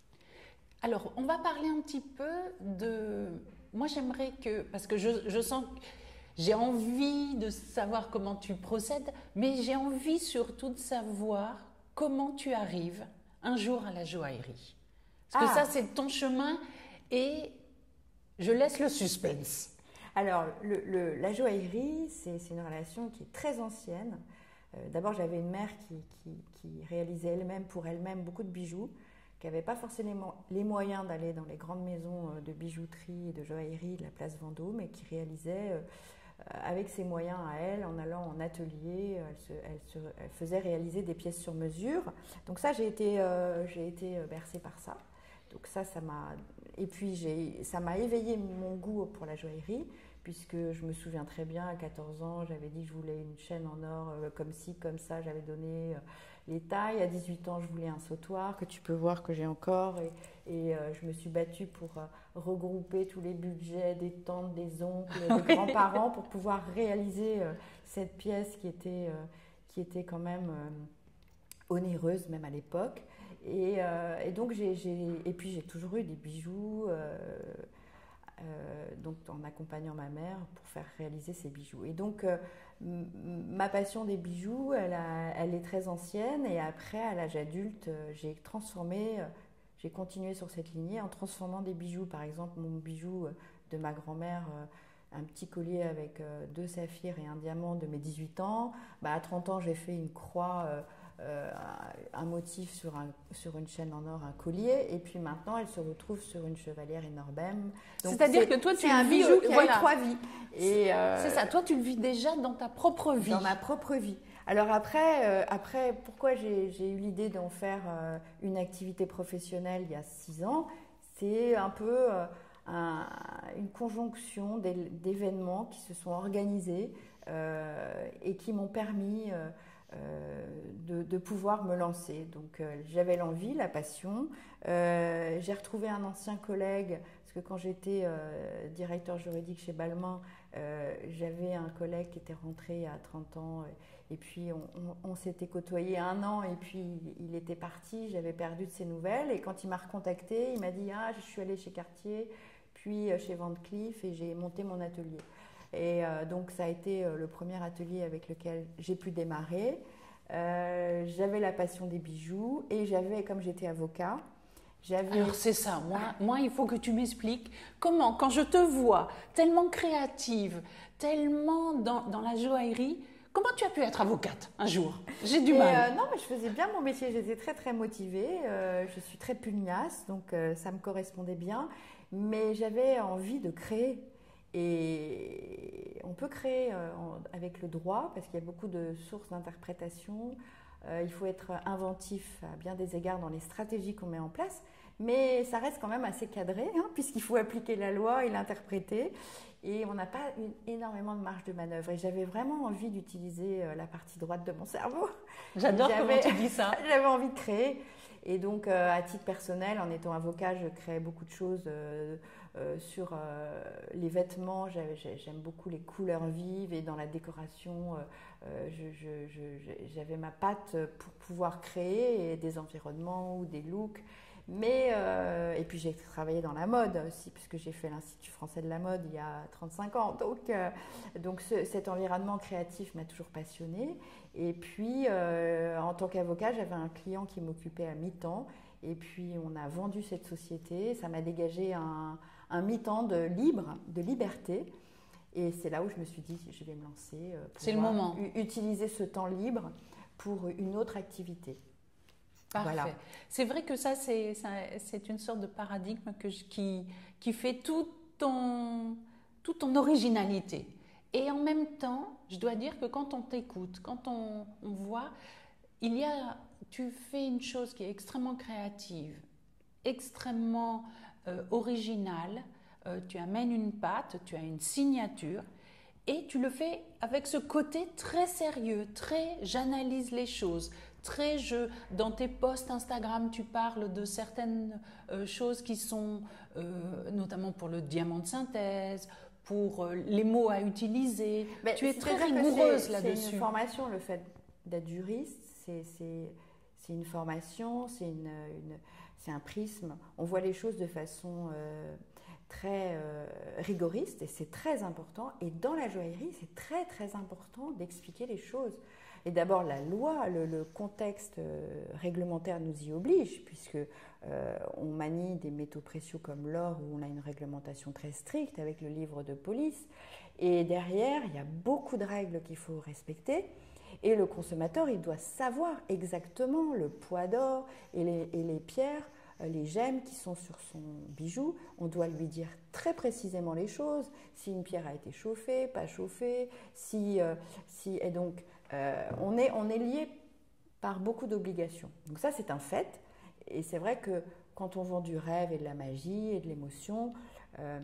S1: Alors, on va parler un petit peu de... Moi, j'aimerais que... Parce que je, je sens... J'ai envie de savoir comment tu procèdes, mais j'ai envie surtout de savoir comment tu arrives un jour à la joaillerie. Parce
S2: Ah.
S1: que ça, c'est ton chemin et je laisse le suspense.
S2: Alors, le, le, la joaillerie, c'est, c'est une relation qui est très ancienne. Euh, d'abord, j'avais une mère qui, qui, qui réalisait elle-même pour elle-même beaucoup de bijoux, qui n'avait pas forcément les moyens d'aller dans les grandes maisons de bijouterie et de joaillerie de la place Vendôme, mais qui réalisait euh, avec ses moyens à elle, en allant en atelier, elle, se, elle, se, elle faisait réaliser des pièces sur mesure. Donc ça, j'ai été, euh, j'ai été bercée par ça. Donc ça, ça m'a... Et puis, j'ai... ça m'a éveillé mon goût pour la joaillerie, puisque je me souviens très bien, à quatorze ans, j'avais dit que je voulais une chaîne en or, euh, comme ci, comme ça, j'avais donné euh, les tailles. À dix-huit ans, je voulais un sautoir, que tu peux voir que j'ai encore, et, et euh, je me suis battue pour euh, regrouper tous les budgets des tantes, des oncles, des grands-parents, pour pouvoir réaliser euh, cette pièce qui était, euh, qui était quand même euh, onéreuse, même à l'époque. Et, euh, et donc, j'ai, j'ai, et puis j'ai toujours eu des bijoux, euh, euh, donc en accompagnant ma mère pour faire réaliser ces bijoux. Et donc, euh, m- ma passion des bijoux, elle, a, elle est très ancienne. Et après, à l'âge adulte, euh, j'ai transformé, euh, j'ai continué sur cette lignée en transformant des bijoux. Par exemple, mon bijou de ma grand-mère, euh, un petit collier avec euh, deux saphirs et un diamant de mes dix-huit ans. Bah, à trente ans, j'ai fait une croix. Euh, Euh, un motif sur, un, sur une chaîne en or, un collier, et puis maintenant elle se retrouve sur une chevalière Inorbem. Donc
S1: c'est-à-dire
S2: c'est,
S1: que toi tu
S2: c'est un
S1: vis,
S2: bijou qui
S1: voilà.
S2: a eu trois vies. Et euh,
S1: c'est ça, toi tu le vis déjà dans ta propre vie.
S2: Dans ma propre vie. Alors après, euh, après pourquoi j'ai, j'ai eu l'idée d'en faire euh, une activité professionnelle il y a six ans, c'est un peu euh, un, une conjonction d'événements qui se sont organisés euh, et qui m'ont permis euh, euh, de, de pouvoir me lancer. Donc euh, j'avais l'envie, la passion. Euh, j'ai retrouvé un ancien collègue, parce que quand j'étais euh, directeur juridique chez Balmain, euh, j'avais un collègue qui était rentré à trente ans, et puis on, on, on s'était côtoyé un an, et puis il était parti, j'avais perdu de ses nouvelles, et quand il m'a recontacté, il m'a dit « Ah, je suis allée chez Cartier, puis chez Van Cleef, et j'ai monté mon atelier ». Et euh, donc ça a été euh, le premier atelier avec lequel j'ai pu démarrer. Euh, j'avais la passion des bijoux, et j'avais, comme j'étais avocat, j'avais...
S1: Alors c'est ça, moi, moi il faut que tu m'expliques comment, quand je te vois tellement créative, tellement dans, dans la joaillerie, comment tu as pu être avocate un jour? J'ai du
S2: et
S1: mal.
S2: Euh, non, mais je faisais bien mon métier, j'étais très très motivée, euh, je suis très pugnace, donc euh, ça me correspondait bien, mais j'avais envie de créer. Et on peut créer euh, en, avec le droit, parce qu'il y a beaucoup de sources d'interprétation. Euh, il faut être inventif à bien des égards dans les stratégies qu'on met en place, mais ça reste quand même assez cadré, hein, puisqu'il faut appliquer la loi et l'interpréter. Et on n'a pas une, énormément de marge de manœuvre. Et j'avais vraiment envie d'utiliser euh, la partie droite de mon cerveau.
S1: J'adore comment tu dis ça.
S2: J'avais envie de créer. Et donc, euh, à titre personnel, en étant avocat, je créais beaucoup de choses euh, euh, sur euh, les vêtements. J'aime beaucoup les couleurs vives, et dans la décoration, euh, je, je, je, j'avais ma patte pour pouvoir créer des environnements ou des looks. Mais, euh, et puis j'ai travaillé dans la mode aussi, puisque j'ai fait l'Institut français de la mode il y a trente-cinq ans. Donc, euh, donc ce, cet environnement créatif m'a toujours passionnée. Et puis, euh, en tant qu'avocat, j'avais un client qui m'occupait à mi-temps. Et puis, on a vendu cette société. Ça m'a dégagé un, un mi-temps de libre, de liberté. Et c'est là où je me suis dit, je vais me lancer.
S1: C'est le moment.
S2: Utiliser ce temps libre pour une autre activité.
S1: Parfait.
S2: Voilà.
S1: C'est vrai que ça, c'est, c'est une sorte de paradigme que je, qui, qui fait tout ton, toute ton originalité. Et en même temps, je dois dire que quand on t'écoute, quand on, on voit, il y a, tu fais une chose qui est extrêmement créative, extrêmement euh, originale, euh, tu amènes une patte, tu as une signature, et tu le fais avec ce côté très sérieux, très j'analyse les choses, très je, dans tes posts Instagram, tu parles de certaines euh, choses qui sont, euh, notamment pour le diamant de synthèse, pour euh, les mots à utiliser.
S2: Mais
S1: tu es très rigoureuse là-dessus.
S2: C'est une formation, le fait d'être juriste, c'est une formation, c'est une, une, c'est un prisme. On voit les choses de façon euh, très euh, rigoriste, et c'est très important. Et dans la joaillerie, c'est très très important d'expliquer les choses. Et d'abord, la loi, le, le contexte euh, réglementaire nous y oblige, puisque euh, on manie des métaux précieux comme l'or, où on a une réglementation très stricte avec le livre de police. Et derrière, il y a beaucoup de règles qu'il faut respecter. Et le consommateur, il doit savoir exactement le poids d'or et les, et les pierres, les gemmes qui sont sur son bijou. On doit lui dire très précisément les choses, si une pierre a été chauffée, pas chauffée, si, euh, si et donc euh, on est on est lié par beaucoup d'obligations. Donc ça, c'est un fait, et c'est vrai que quand on vend du rêve et de la magie et de l'émotion, euh,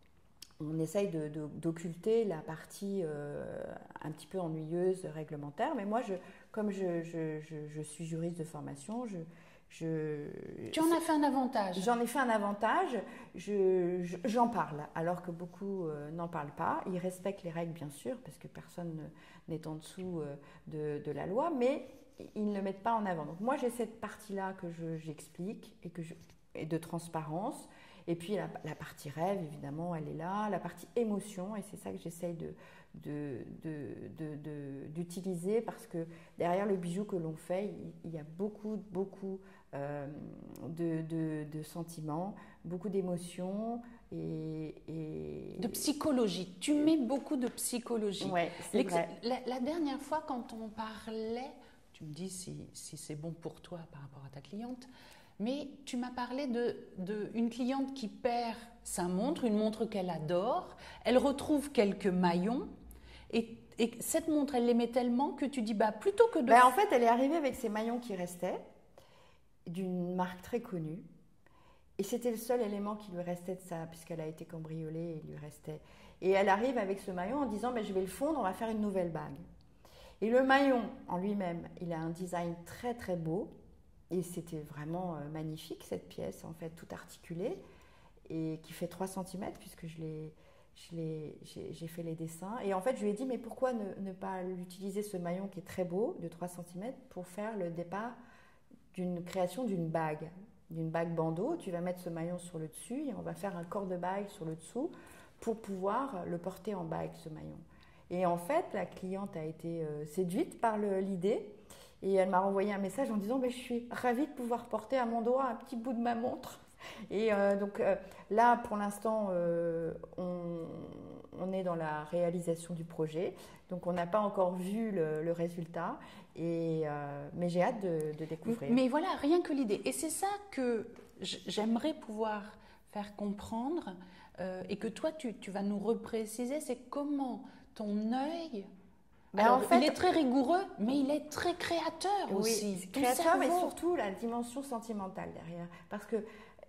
S2: on essaye d'occulter la partie euh, un petit peu ennuyeuse, réglementaire. Mais moi, je, comme je, je, je, je suis juriste de formation, je, je,
S1: tu en as fait un avantage.
S2: J'en ai fait un avantage, j'en je, je, parle, alors que beaucoup euh, n'en parlent pas. Ils respectent les règles, bien sûr, parce que personne n'est en dessous euh, de, de la loi, mais ils ne le mettent pas en avant. Donc moi, j'ai cette partie-là que j'explique, et, que je, et de transparence. Et puis la, la partie rêve, évidemment, elle est là. La partie émotion, et c'est ça que j'essaye de, de, de, de, de, d'utiliser, parce que derrière le bijou que l'on fait, il, il y a beaucoup, beaucoup euh, de, de, de sentiments, beaucoup d'émotions et, et...
S1: de psychologie. Tu mets beaucoup de psychologie.
S2: Ouais, c'est vrai.
S1: La, la dernière fois, quand on parlait, tu me dis si, si c'est bon pour toi par rapport à ta cliente, mais tu m'as parlé de, de une cliente qui perd sa montre, une montre qu'elle adore. Elle retrouve quelques maillons, et, et cette montre, elle l'aimait tellement que tu dis, bah, plutôt que de...
S2: Ben, en fait, elle est arrivée avec ces maillons qui restaient, d'une marque très connue. Et c'était le seul élément qui lui restait de ça, puisqu'elle a été cambriolée, il lui restait. Et elle arrive avec ce maillon en disant, ben, je vais le fondre, on va faire une nouvelle bague. Et le maillon en lui-même, il a un design très très beau. Et c'était vraiment euh, magnifique cette pièce, en fait, tout articulée. Et qui fait trois centimètres puisque je l'ai, je l'ai, j'ai, j'ai fait les dessins. Et en fait, je lui ai dit, mais pourquoi ne, ne pas l'utiliser, ce maillon qui est très beau, de trois centimètres, pour faire le départ d'une création d'une bague, d'une bague bandeau. Tu vas mettre ce maillon sur le dessus et on va faire un corps de bague sur le dessous pour pouvoir le porter en bague, ce maillon. Et en fait, la cliente a été euh, séduite par le, l'idée et elle m'a renvoyé un message en disant, mais je suis ravie de pouvoir porter à mon doigt un petit bout de ma montre. Et euh, donc euh, là, pour l'instant, euh, on, on est dans la réalisation du projet. Donc on n'a pas encore vu le, le résultat, et, euh, mais j'ai hâte de, de découvrir.
S1: Mais voilà, rien que l'idée. Et c'est ça que j'aimerais pouvoir faire comprendre euh, et que toi, tu, tu vas nous repréciser, c'est comment ton œil...
S2: Ben
S1: Alors,
S2: en fait,
S1: il est très rigoureux, mais il est très créateur
S2: oui,
S1: aussi.
S2: Créateur, mais surtout la dimension sentimentale derrière. Parce que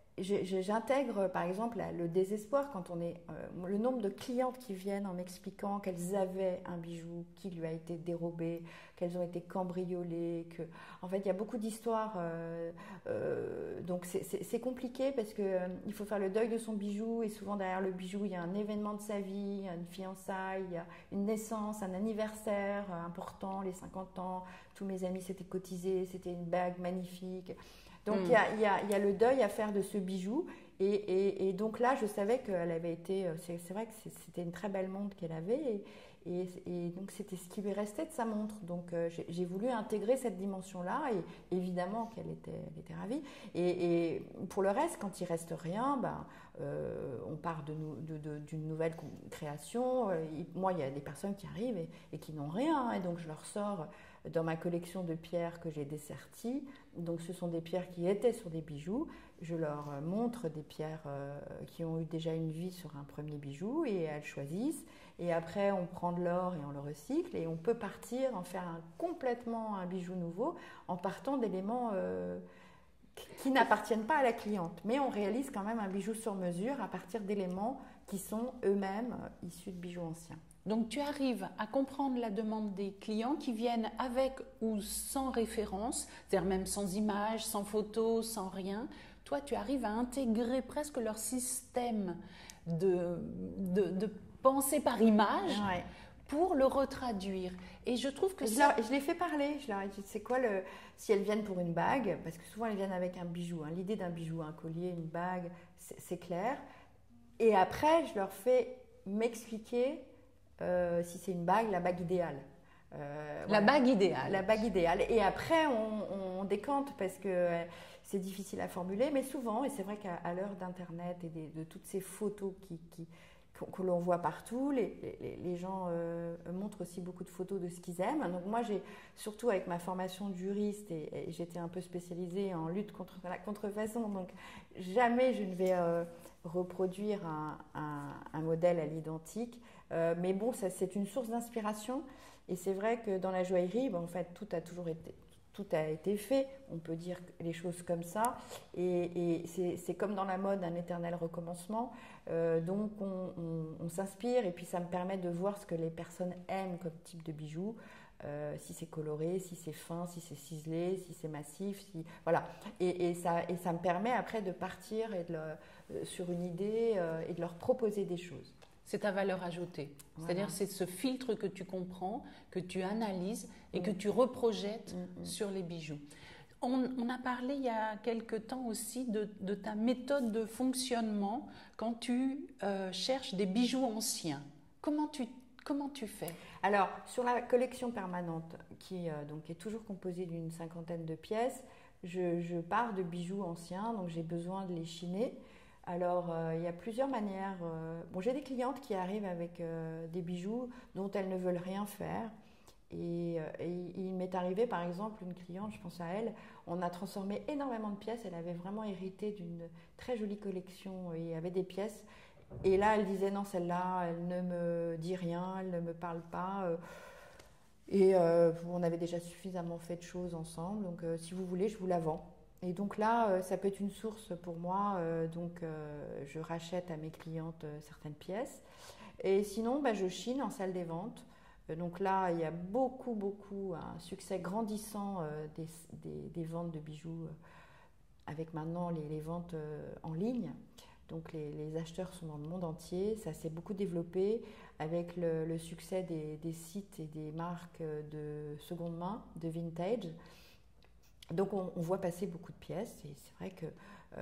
S2: j'intègre par exemple le désespoir quand on est euh, le nombre de clientes qui viennent en m'expliquant qu'elles avaient un bijou qui lui a été dérobé, qu'elles ont été cambriolées, que en fait il y a beaucoup d'histoires, euh, euh, donc c'est compliqué parce que euh, il faut faire le deuil de son bijou, et souvent derrière le bijou il y a un événement de sa vie, une fiançaille, il y a une naissance, un anniversaire important, les cinquante ans, tous mes amis s'étaient cotisés, c'était une bague magnifique. Donc, il mm. y, a, y, a, y a le deuil à faire de ce bijou. Et, et, et donc là, je savais qu'elle avait été... C'est vrai que c'était une très belle montre qu'elle avait. Et, et, et donc, c'était ce qui lui restait de sa montre. Donc, euh, j'ai voulu intégrer cette dimension-là. Et évidemment qu'elle était, elle était ravie. Et, et pour le reste, quand il ne reste rien, ben, euh, on part d'une de, de, de, nouvelle création. Moi, il y a des personnes qui arrivent et, et qui n'ont rien. Et donc, je leur sors... Dans ma collection de pierres que j'ai desserties, donc ce sont des pierres qui étaient sur des bijoux, je leur montre des pierres euh, qui ont eu déjà une vie sur un premier bijou et elles choisissent. Et après, on prend de l'or et on le recycle et on peut partir en faire un, complètement un bijou nouveau en partant d'éléments euh, qui n'appartiennent pas à la cliente. Mais on réalise quand même un bijou sur mesure à partir d'éléments qui sont eux-mêmes issus de bijoux anciens.
S1: Donc, tu arrives à comprendre la demande des clients qui viennent avec ou sans référence, c'est-à-dire même sans image, sans photo, sans rien. Toi, tu arrives à intégrer presque leur système de, de, de pensée par image
S2: ouais.
S1: pour le retraduire. Et je trouve que
S2: je,
S1: ça...
S2: leur, je les fais parler. Je leur ai dit, c'est quoi le... Si elles viennent pour une bague, parce que souvent elles viennent avec un bijou. Hein. L'idée d'un bijou, un collier, une bague, c'est clair. Et après, je leur fais m'expliquer... Euh, si c'est une bague, la bague idéale.
S1: Euh, la voilà. bague idéale.
S2: La bague idéale. Et après, on, on décante parce que euh, c'est difficile à formuler, mais souvent, et c'est vrai qu'à l'heure d'Internet et des, de toutes ces photos qui, qui, que l'on voit partout, les, les, les gens euh, montrent aussi beaucoup de photos de ce qu'ils aiment. Donc moi, j'ai surtout avec ma formation de juriste, et, et j'étais un peu spécialisée en lutte contre la contrefaçon, donc jamais je ne vais euh, reproduire un, un, un modèle à l'identique. Euh, mais bon, c'est une source d'inspiration, et c'est vrai que dans la joaillerie, ben, en fait, tout a toujours été, tout a été fait, on peut dire les choses comme ça, et, et c'est comme dans la mode, un éternel recommencement, euh, donc on, on, on s'inspire, et puis ça me permet de voir ce que les personnes aiment comme type de bijoux, euh, si c'est coloré, si c'est fin, si c'est ciselé, si c'est massif, si, voilà, et, et, ça, et ça me permet après de partir et de le, euh, sur une idée euh, et de leur proposer des choses.
S1: C'est ta valeur ajoutée. Voilà. C'est-à-dire c'est ce filtre que tu comprends, que tu analyses et mmh. que tu reprojettes mmh. sur les bijoux. On, on a parlé il y a quelque temps aussi de, de ta méthode de fonctionnement quand tu euh, cherches des bijoux anciens. Comment tu, comment tu fais?
S2: Alors, sur la collection permanente, qui euh, donc, est toujours composée d'une cinquantaine de pièces, je, je pars de bijoux anciens, donc j'ai besoin de les chiner. Alors, euh, il y a plusieurs manières. Euh, bon, j'ai des clientes qui arrivent avec euh, des bijoux dont elles ne veulent rien faire. Et, euh, et il m'est arrivé, par exemple, une cliente, je pense à elle, on a transformé énormément de pièces. Elle avait vraiment hérité d'une très jolie collection et avait des pièces. Et là, elle disait non, celle-là, elle ne me dit rien, elle ne me parle pas. Et euh, on avait déjà suffisamment fait de choses ensemble. Donc, euh, si vous voulez, je vous la vends. Et donc là, ça peut être une source pour moi, donc je rachète à mes clientes certaines pièces. Et sinon, bah, je chine en salle des ventes. Donc là, il y a beaucoup, beaucoup, un succès grandissant euh, des, des, des ventes de bijoux euh, avec maintenant les, les ventes euh, en ligne. Donc les, les acheteurs sont dans le monde entier, ça s'est beaucoup développé avec le, le succès des, des sites et des marques de seconde main, de vintage. Donc on, on voit passer beaucoup de pièces et c'est vrai que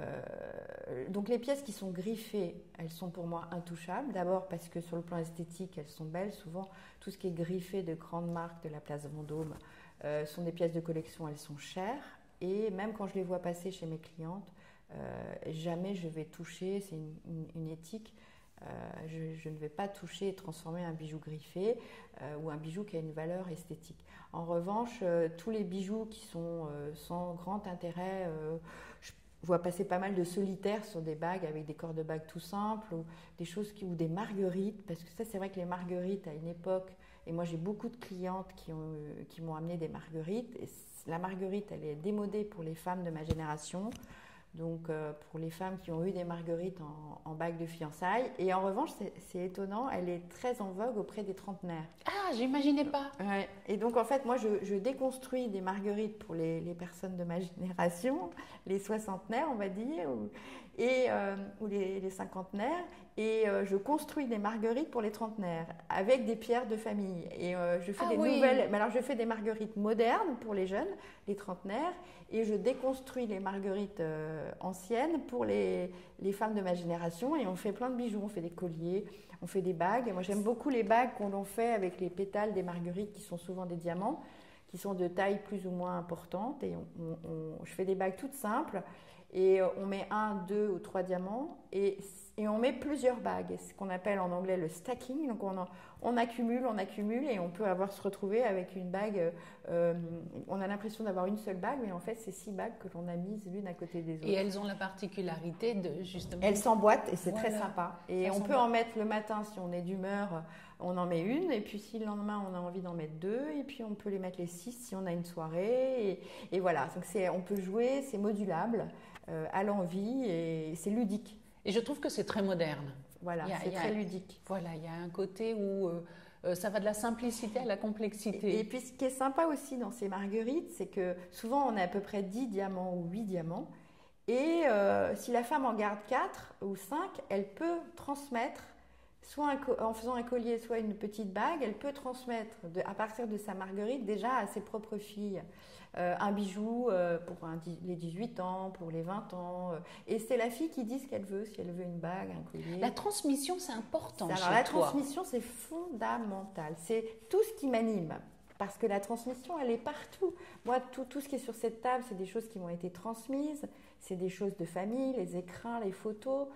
S2: euh, donc les pièces qui sont griffées, elles sont pour moi intouchables. D'abord parce que sur le plan esthétique, elles sont belles. Souvent, tout ce qui est griffé de grandes marques de la place Vendôme euh, sont des pièces de collection, elles sont chères. Et même quand je les vois passer chez mes clientes, euh, jamais je vais toucher, c'est une, une, une éthique, euh, je, je ne vais pas toucher et transformer un bijou griffé euh, ou un bijou qui a une valeur esthétique. En revanche, euh, tous les bijoux qui sont euh, sans grand intérêt, euh, je vois passer pas mal de solitaires sur des bagues avec des corps de bagues tout simples ou des choses qui, ou des marguerites, parce que ça c'est vrai que les marguerites à une époque, et moi j'ai beaucoup de clientes qui, ont, qui m'ont amené des marguerites, et la marguerite elle est démodée pour les femmes de ma génération. Donc euh, pour les femmes qui ont eu des marguerites en, en bague de fiançailles. Et en revanche, c'est, c'est étonnant, elle est très en vogue auprès des trentenaires.
S1: Ah, j'imaginais pas.
S2: Ouais. Et donc en fait, moi, je, je déconstruis des marguerites pour les, les personnes de ma génération, les soixantenaires, on va dire, ou, et, euh, ou les, les cinquantenaires. Et euh, je construis des marguerites pour les trentenaires avec des pierres de famille. Et euh, je fais
S1: Ah
S2: des
S1: oui.
S2: nouvelles. Mais alors, je fais des marguerites modernes pour les jeunes, les trentenaires, et je déconstruis les marguerites euh, anciennes pour les, les femmes de ma génération. Et on fait plein de bijoux. On fait des colliers, on fait des bagues. Et moi, j'aime beaucoup les bagues qu'on fait avec les pétales des marguerites qui sont souvent des diamants, qui sont de taille plus ou moins importante. Et on, on, on, je fais des bagues toutes simples. Et on met un, deux ou trois diamants. Et Et on met plusieurs bagues, ce qu'on appelle en anglais le stacking. Donc on, en, on accumule, on accumule et on peut avoir se retrouver avec une bague. Euh, on a l'impression d'avoir une seule bague, mais en fait c'est six bagues que l'on a mises l'une à côté des autres.
S1: Et elles ont la particularité de justement.
S2: Elles s'emboîtent et c'est
S1: Voilà.
S2: très sympa. Et
S1: Ça
S2: on peut
S1: s'emboîte.
S2: en mettre le matin si on est d'humeur, on en met une. Et puis si le lendemain on a envie d'en mettre deux, et puis on peut les mettre les six si on a une soirée. Et, et voilà, donc c'est, on peut jouer, c'est modulable euh, à l'envie et c'est ludique.
S1: Et je trouve que c'est très moderne.
S2: Voilà,
S1: Il y a-
S2: c'est
S1: il y a-
S2: très ludique.
S1: Voilà, il y a un côté où euh, euh, ça va de la simplicité à la complexité.
S2: Et, et puis ce qui est sympa aussi dans ces marguerites, c'est que souvent on a à peu près dix diamants ou huit diamants. Et euh, si la femme en garde quatre ou cinq, elle peut transmettre, soit un co- en faisant un collier, soit une petite bague, elle peut transmettre de- à partir de sa marguerite déjà à ses propres filles. Euh, un bijou euh, pour un, les dix-huit ans, pour les vingt ans. euh, et c'est la fille qui dit ce qu'elle veut, si elle veut une bague, un collier.
S1: La transmission, c'est important
S2: Alors
S1: chez
S2: la
S1: toi.
S2: transmission, c'est fondamental. C'est tout ce qui m'anime. Parce que la transmission, elle est partout. Moi, tout, tout ce qui est sur cette table, c'est des choses qui m'ont été transmises. C'est des choses de famille, les écrins, les photos.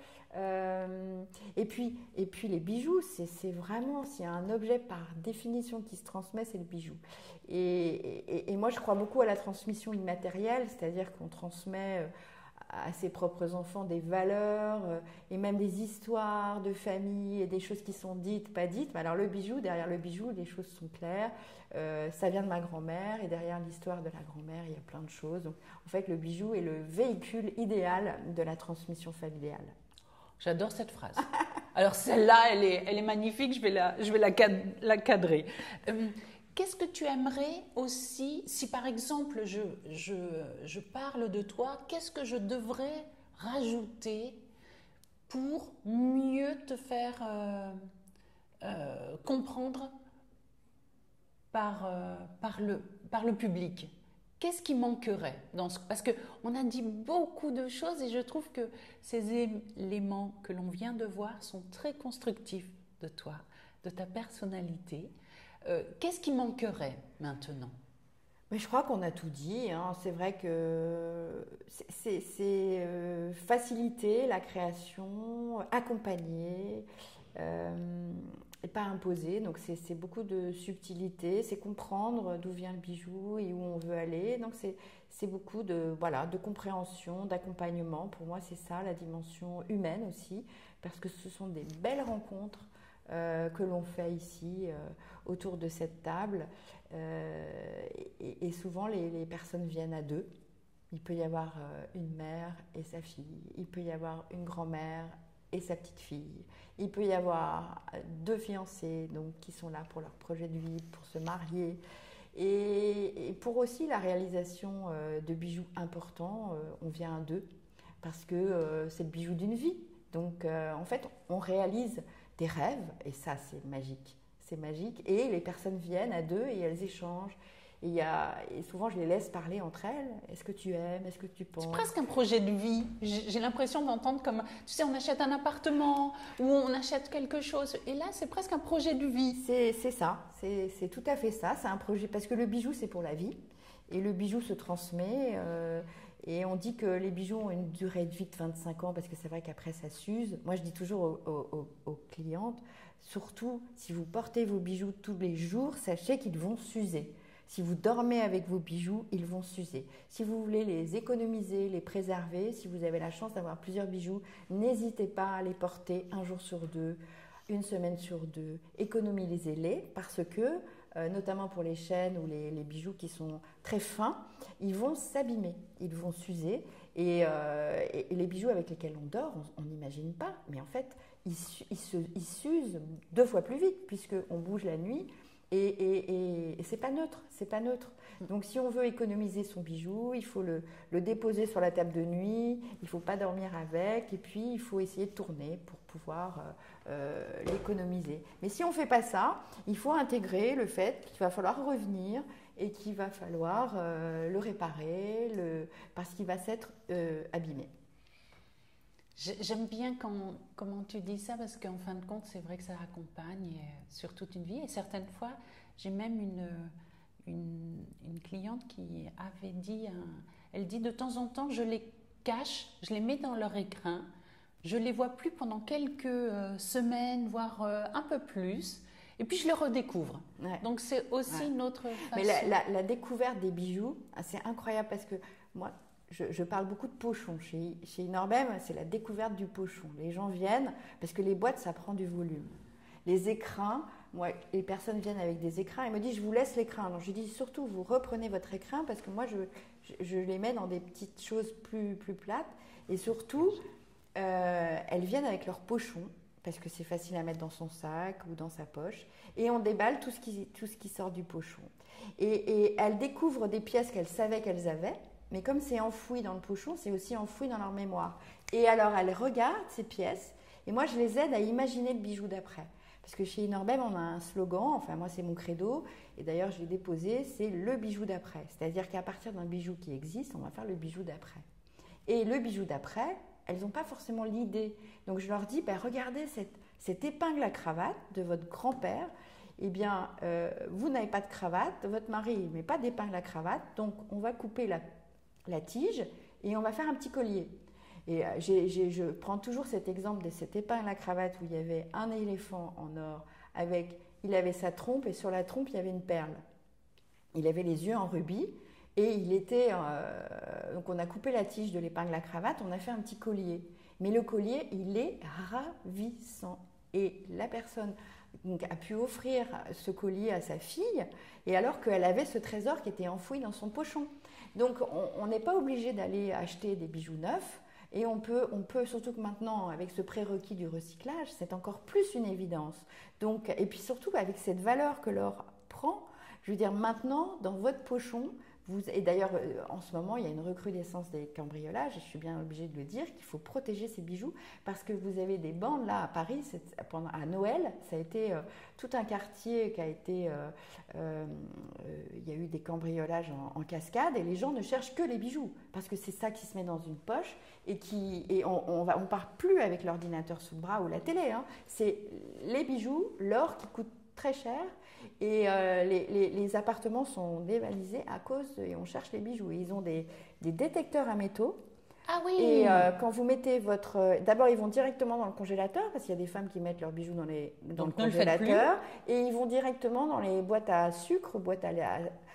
S2: Euh, et, puis, et puis les bijoux, c'est, c'est vraiment, s'il y a un objet par définition qui se transmet, c'est le bijou. Et, et, et moi, je crois beaucoup à la transmission immatérielle, c'est-à-dire qu'on transmet à ses propres enfants des valeurs euh, et même des histoires de famille et des choses qui sont dites, pas dites. Mais alors le bijou, derrière le bijou, les choses sont claires. Euh, ça vient de ma grand-mère et derrière l'histoire de la grand-mère, il y a plein de choses. Donc, en fait, le bijou est le véhicule idéal de la transmission familiale.
S1: J'adore cette phrase. Alors celle-là, elle est, elle est magnifique, je vais la, je vais la, cad- la cadrer. Euh, Qu'est-ce que tu aimerais aussi, si par exemple je, je, je parle de toi, qu'est-ce que je devrais rajouter pour mieux te faire euh, euh, comprendre par, euh, par, le, par le public? Qu'est-ce qui manquerait dans ce... Parce qu'on a dit beaucoup de choses et je trouve que ces éléments que l'on vient de voir sont très constructifs de toi, de ta personnalité. Euh, qu'est-ce qui manquerait maintenant?
S2: Mais je crois qu'on a tout dit. Hein. C'est vrai que c'est, c'est, c'est euh, faciliter la création, accompagner euh, et pas imposer. Donc c'est, c'est beaucoup de subtilité, c'est comprendre d'où vient le bijou et où on veut aller. Donc c'est, c'est beaucoup de, voilà, de compréhension, d'accompagnement. Pour moi, c'est ça, la dimension humaine aussi, parce que ce sont des belles rencontres Euh, que l'on fait ici euh, autour de cette table euh, et, et souvent les, les personnes viennent à deux. Il peut y avoir euh, une mère et sa fille, il peut y avoir une grand-mère et sa petite fille. Il peut y avoir deux fiancés donc, qui sont là pour leur projet de vie, pour se marier. Et, et pour aussi la réalisation euh, de bijoux importants, euh, on vient à deux parce que euh, c'est le bijou d'une vie. Donc euh, en fait, on réalise des rêves et ça, c'est magique. C'est magique. Et les personnes viennent à deux et elles échangent. Et, il y a, et souvent, je les laisse parler entre elles. Est-ce que tu aimes? Est-ce que tu penses?
S1: C'est presque un projet de vie. J'ai l'impression d'entendre comme, tu sais, on achète un appartement ou on achète quelque chose. Et là, c'est presque un projet de vie.
S2: C'est ça. C'est tout à fait ça. C'est un projet parce que le bijou, c'est pour la vie. Et le bijou se transmet. Euh, et on dit que les bijoux ont une durée de vie de vingt-cinq ans parce que c'est vrai qu'après, ça s'use. Moi, je dis toujours aux, aux, aux clientes, surtout si vous portez vos bijoux tous les jours, sachez qu'ils vont s'user. Si vous dormez avec vos bijoux, ils vont s'user. Si vous voulez les économiser, les préserver, si vous avez la chance d'avoir plusieurs bijoux, n'hésitez pas à les porter un jour sur deux, une semaine sur deux. Économisez-les parce que, euh, notamment pour les chaînes ou les, les bijoux qui sont très fins, ils vont s'abîmer, ils vont s'user. Et, euh, et, et les bijoux avec lesquels on dort, on n'imagine pas, mais en fait, ils s'usent deux fois plus vite puisqu'on bouge la nuit. Et, et, et, et c'est pas neutre, c'est pas neutre. Donc si on veut économiser son bijou, il faut le, le déposer sur la table de nuit, il faut pas dormir avec, et puis il faut essayer de tourner pour pouvoir euh, euh, l'économiser. Mais si on fait pas ça, il faut intégrer le fait qu'il va falloir revenir et qu'il va falloir euh, le réparer, le, parce qu'il va s'être euh, abîmé.
S1: J'aime bien quand, comment tu dis ça parce qu'en fin de compte, c'est vrai que ça accompagne sur toute une vie. Et certaines fois, j'ai même une, une, une cliente qui avait dit, un, elle dit de temps en temps, je les cache, je les mets dans leur écrin, je les vois plus pendant quelques euh, semaines, voire euh, un peu plus. Et puis je les redécouvre. Ouais. Donc c'est aussi ouais. notre façon.
S2: Mais la, la, la découverte des bijoux, c'est incroyable parce que moi, Je, je parle beaucoup de pochons. Chez, chez Inorbem, c'est la découverte du pochon. Les gens viennent parce que les boîtes, ça prend du volume. Les écrins, moi, les personnes viennent avec des écrins et me disent, je vous laisse l'écrin. Donc je dis surtout, vous reprenez votre écrin parce que moi, je, je, je les mets dans des petites choses plus, plus plates. Et surtout, euh, elles viennent avec leur pochon parce que c'est facile à mettre dans son sac ou dans sa poche. Et on déballe tout ce qui, tout ce qui sort du pochon. Et, et elles découvrent des pièces qu'elles savaient qu'elles avaient. Mais comme c'est enfoui dans le pochon, c'est aussi enfoui dans leur mémoire. Et alors, elles regardent ces pièces, et moi, je les aide à imaginer le bijou d'après. Parce que chez Inorbem, on a un slogan, enfin moi, c'est mon credo, et d'ailleurs, je l'ai déposé, c'est le bijou d'après. C'est-à-dire qu'à partir d'un bijou qui existe, on va faire le bijou d'après. Et le bijou d'après, elles n'ont pas forcément l'idée. Donc, je leur dis, ben, regardez cette, cette épingle à cravate de votre grand-père. Eh bien, euh, vous n'avez pas de cravate, votre mari ne met pas d'épingle à cravate, donc on va couper la la tige et on va faire un petit collier. Et j'ai, j'ai, je prends toujours cet exemple de cette épingle à cravate où il y avait un éléphant en or avec, il avait sa trompe et sur la trompe il y avait une perle. Il avait les yeux en rubis et il était, euh, donc on a coupé la tige de l'épingle à cravate, on a fait un petit collier. Mais le collier, il est ravissant et la personne donc, a pu offrir ce collier à sa fille et alors qu'elle avait ce trésor qui était enfoui dans son pochon. Donc, on n'est pas obligé d'aller acheter des bijoux neufs et on peut, on peut, surtout que maintenant, avec ce prérequis du recyclage, c'est encore plus une évidence. Donc, et puis surtout, avec cette valeur que l'or prend, je veux dire, maintenant, dans votre pochon, vous, et d'ailleurs, en ce moment, il y a une recrudescence des cambriolages, et je suis bien obligée de le dire, qu'il faut protéger ces bijoux, parce que vous avez des bandes, là, à Paris, pendant, à Noël, ça a été euh, tout un quartier qui a été... Euh, euh, il y a eu des cambriolages en, en cascade, et les gens ne cherchent que les bijoux, parce que c'est ça qui se met dans une poche, et, qui, et on ne on part plus avec l'ordinateur sous le bras ou la télé, hein. C'est les bijoux, l'or qui coûte très cher, et euh, les, les, les appartements sont dévalisés à cause de, et on cherche les bijoux. Et ils ont des, des détecteurs à métaux.
S1: Ah oui.
S2: Et euh, quand vous mettez votre, euh, d'abord ils vont directement dans le congélateur parce qu'il y a des femmes qui mettent leurs bijoux dans les dans
S1: Donc
S2: le congélateur et ils vont directement dans les boîtes à sucre, boîtes à, à,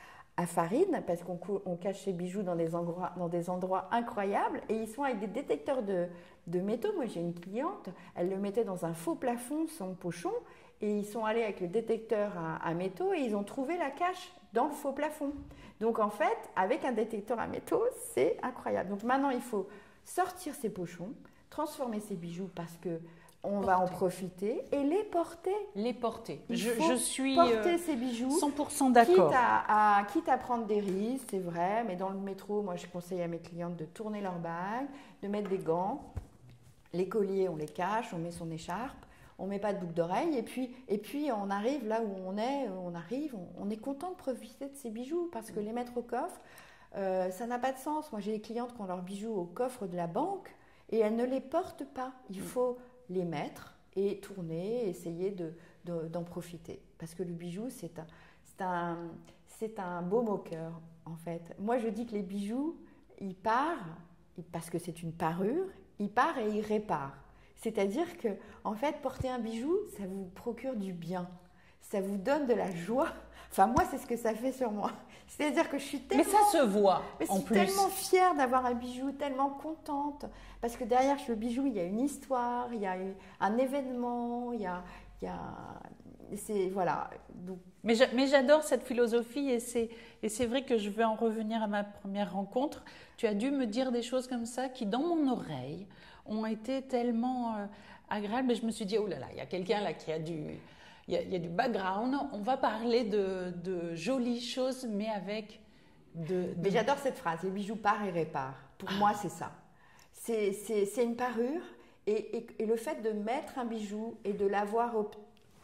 S2: à farine parce qu'on on cache ces bijoux dans des endroits dans des endroits incroyables et ils sont avec des détecteurs de de métaux. Moi j'ai une cliente, elle le mettait dans un faux plafond sans pochon. Et ils sont allés avec le détecteur à, à métaux et ils ont trouvé la cache dans le faux plafond. Donc en fait, avec un détecteur à métaux, c'est incroyable. Donc maintenant, il faut sortir ces pochons, transformer ces bijoux parce que on va en profiter et les porter.
S1: Les porter.
S2: Il
S1: Je,
S2: faut
S1: je suis
S2: porter
S1: euh,
S2: ces bijoux.
S1: cent pour cent d'accord.
S2: Quitte à, à, quitte à prendre des risques, c'est vrai, mais dans le métro, moi je conseille à mes clientes de tourner leur bague, de mettre des gants. Les colliers, on les cache, on met son écharpe, on ne met pas de boucle d'oreille et puis, et puis on arrive là où on est, on arrive, on, on est content de profiter de ces bijoux parce que les mettre au coffre, euh, ça n'a pas de sens. Moi j'ai des clientes qui ont leurs bijoux au coffre de la banque et elles ne les portent pas. Il faut les mettre et tourner, essayer de, de, d'en profiter. Parce que le bijou, c'est un, c'est un, c'est un baume au cœur, en fait. Moi, je dis que les bijoux, ils partent, parce que c'est une parure, ils partent et ils réparent. C'est-à-dire que, en fait, porter un bijou, ça vous procure du bien. Ça vous donne de la joie. Enfin, moi, c'est ce que ça fait sur moi. C'est-à-dire que je suis tellement...
S1: Mais ça se voit,
S2: mais
S1: en
S2: je suis
S1: plus.
S2: tellement fière d'avoir un bijou, tellement contente. Parce que derrière le bijou, il y a une histoire, il y a un événement, il y a... Il y a c'est, voilà. Donc,
S1: mais, j'a, mais j'adore cette philosophie et c'est, et c'est vrai que je vais en revenir à ma première rencontre. Tu as dû me dire des choses comme ça qui, dans mon oreille, ont été tellement euh, agréables. Et je me suis dit, oh là là, il y a quelqu'un là qui a du... Il y, a, il y a du background, on va parler de, de jolies choses, mais avec de, de...
S2: Mais j'adore cette phrase, les bijoux parent et réparent. Pour ah. moi, c'est ça. C'est, c'est, c'est une parure, et, et, et le fait de mettre un bijou et de l'avoir op-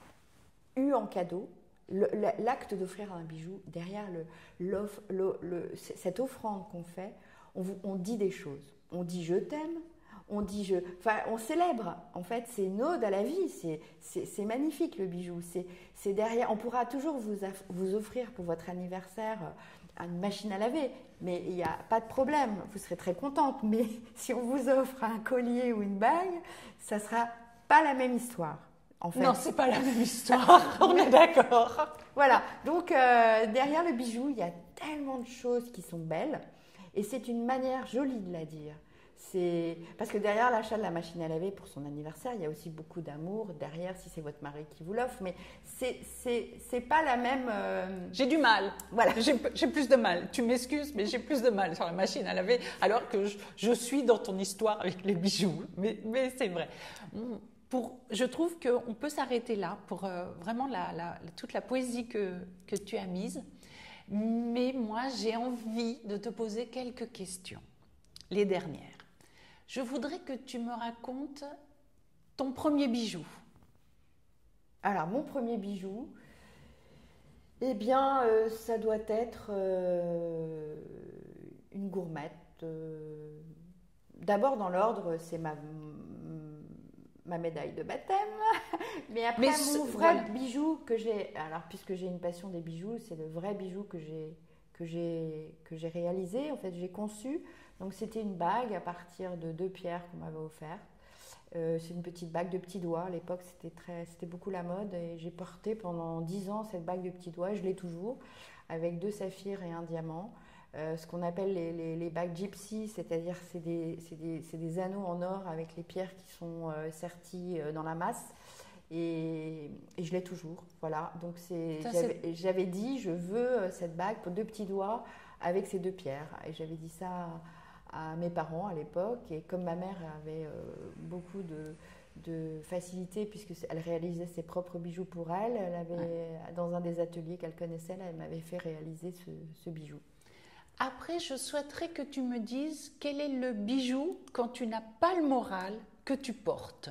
S2: eu en cadeau, le, l'acte d'offrir un bijou, derrière le, le, le, cette offrande qu'on fait, on, on dit des choses. On dit « je t'aime ». On dit, je, enfin, on célèbre. En fait, c'est une ode à la vie. C'est, c'est, c'est magnifique le bijou. C'est, c'est derrière. On pourra toujours vous, vous offrir pour votre anniversaire une machine à laver, mais il n'y a pas de problème. Vous serez très contente. Mais si on vous offre un collier ou une bague, ça sera pas la même histoire. En fait.
S1: Non, c'est pas la même histoire. On est d'accord.
S2: Voilà. Donc euh, derrière le bijou, il y a tellement de choses qui sont belles, et c'est une manière jolie de la dire. C'est... Parce que derrière l'achat de la machine à laver pour son anniversaire, il y a aussi beaucoup d'amour derrière, si c'est votre mari qui vous l'offre, mais c'est, c'est, c'est pas la même... Euh...
S1: J'ai du mal.
S2: Voilà.
S1: J'ai, j'ai plus de mal. Tu m'excuses, mais j'ai plus de mal sur la machine à laver, alors que je, je suis dans ton histoire avec les bijoux. Mais, mais c'est vrai. Pour, je trouve qu'on peut s'arrêter là pour euh, vraiment la, la, toute la poésie que, que tu as mise. Mais moi, j'ai envie de te poser quelques questions, les dernières. Je voudrais que tu me racontes ton premier bijou.
S2: Alors, mon premier bijou, eh bien, euh, ça doit être euh, une gourmette. Euh, d'abord, dans l'ordre, c'est ma, ma médaille de baptême. Mais après, Mais ce, mon vrai voilà. bijou que j'ai... Alors, puisque j'ai une passion des bijoux, c'est le vrai bijou que j'ai, que j'ai, que j'ai réalisé. En fait, j'ai conçu... Donc, c'était une bague à partir de deux pierres qu'on m'avait offertes. Euh, c'est une petite bague de petits doigts. À l'époque, c'était, très, c'était beaucoup la mode. Et j'ai porté pendant dix ans cette bague de petits doigts. Je l'ai toujours, avec deux saphirs et un diamant. Euh, ce qu'on appelle les, les, les bagues gypsy, c'est-à-dire c'est des, c'est, des, c'est des anneaux en or avec les pierres qui sont euh, serties euh, dans la masse. Et, et je l'ai toujours. Voilà. Donc, c'est, Ça, j'avais, c'est... j'avais dit, je veux cette bague pour deux petits doigts avec ces deux pierres. Et j'avais dit ça... à mes parents à l'époque, et comme ma mère avait euh, beaucoup de, de facilité puisqu'elle réalisait ses propres bijoux pour elle, elle avait, ouais. dans un des ateliers qu'elle connaissait, elle m'avait fait réaliser ce, ce bijou.
S1: Après, je souhaiterais que tu me dises quel est le bijou, quand tu n'as pas le moral, que tu portes.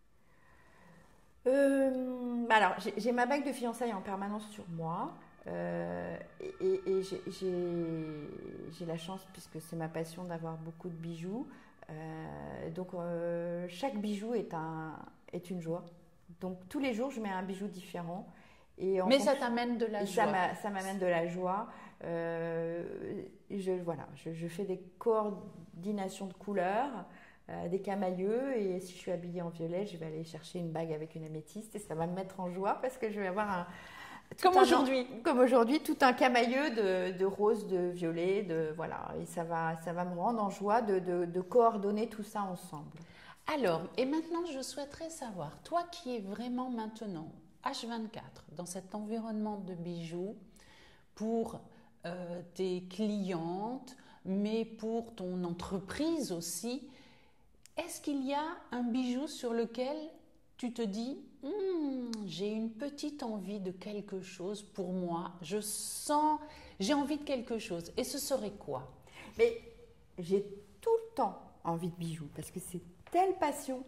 S2: euh, Alors, j'ai, j'ai ma bague de fiançailles en permanence sur moi. Euh, et, et, et j'ai, j'ai, j'ai la chance, puisque c'est ma passion, d'avoir beaucoup de bijoux. Euh, donc, euh, chaque bijou est, un, est une joie. Donc, tous les jours, je mets un bijou différent. Et
S1: Mais ça t'amène de la joie.
S2: Ça, ça m'amène de la joie. Euh, je, voilà, je, je fais des coordinations de couleurs, euh, des camailleux. Et si je suis habillée en violet, je vais aller chercher une bague avec une améthyste. Et ça va me mettre en joie parce que je vais avoir un...
S1: Comme
S2: un,
S1: aujourd'hui.
S2: Comme aujourd'hui, tout un camailleux de, de rose, de violet, de voilà. Et ça va, ça va me rendre en joie de, de, de coordonner tout ça ensemble.
S1: Alors, et maintenant, je souhaiterais savoir, toi qui es vraiment maintenant H vingt-quatre dans cet environnement de bijoux pour euh, tes clientes, mais pour ton entreprise aussi, Est-ce qu'il y a un bijou sur lequel tu te dis Hm, j'ai une petite envie de quelque chose pour moi, je sens, j'ai envie de quelque chose. Et ce serait quoi?
S2: Mais j'ai tout le temps envie de bijoux parce que c'est telle passion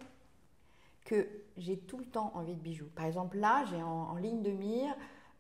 S2: que j'ai tout le temps envie de bijoux. Par exemple, là, j'ai en, en ligne de mire,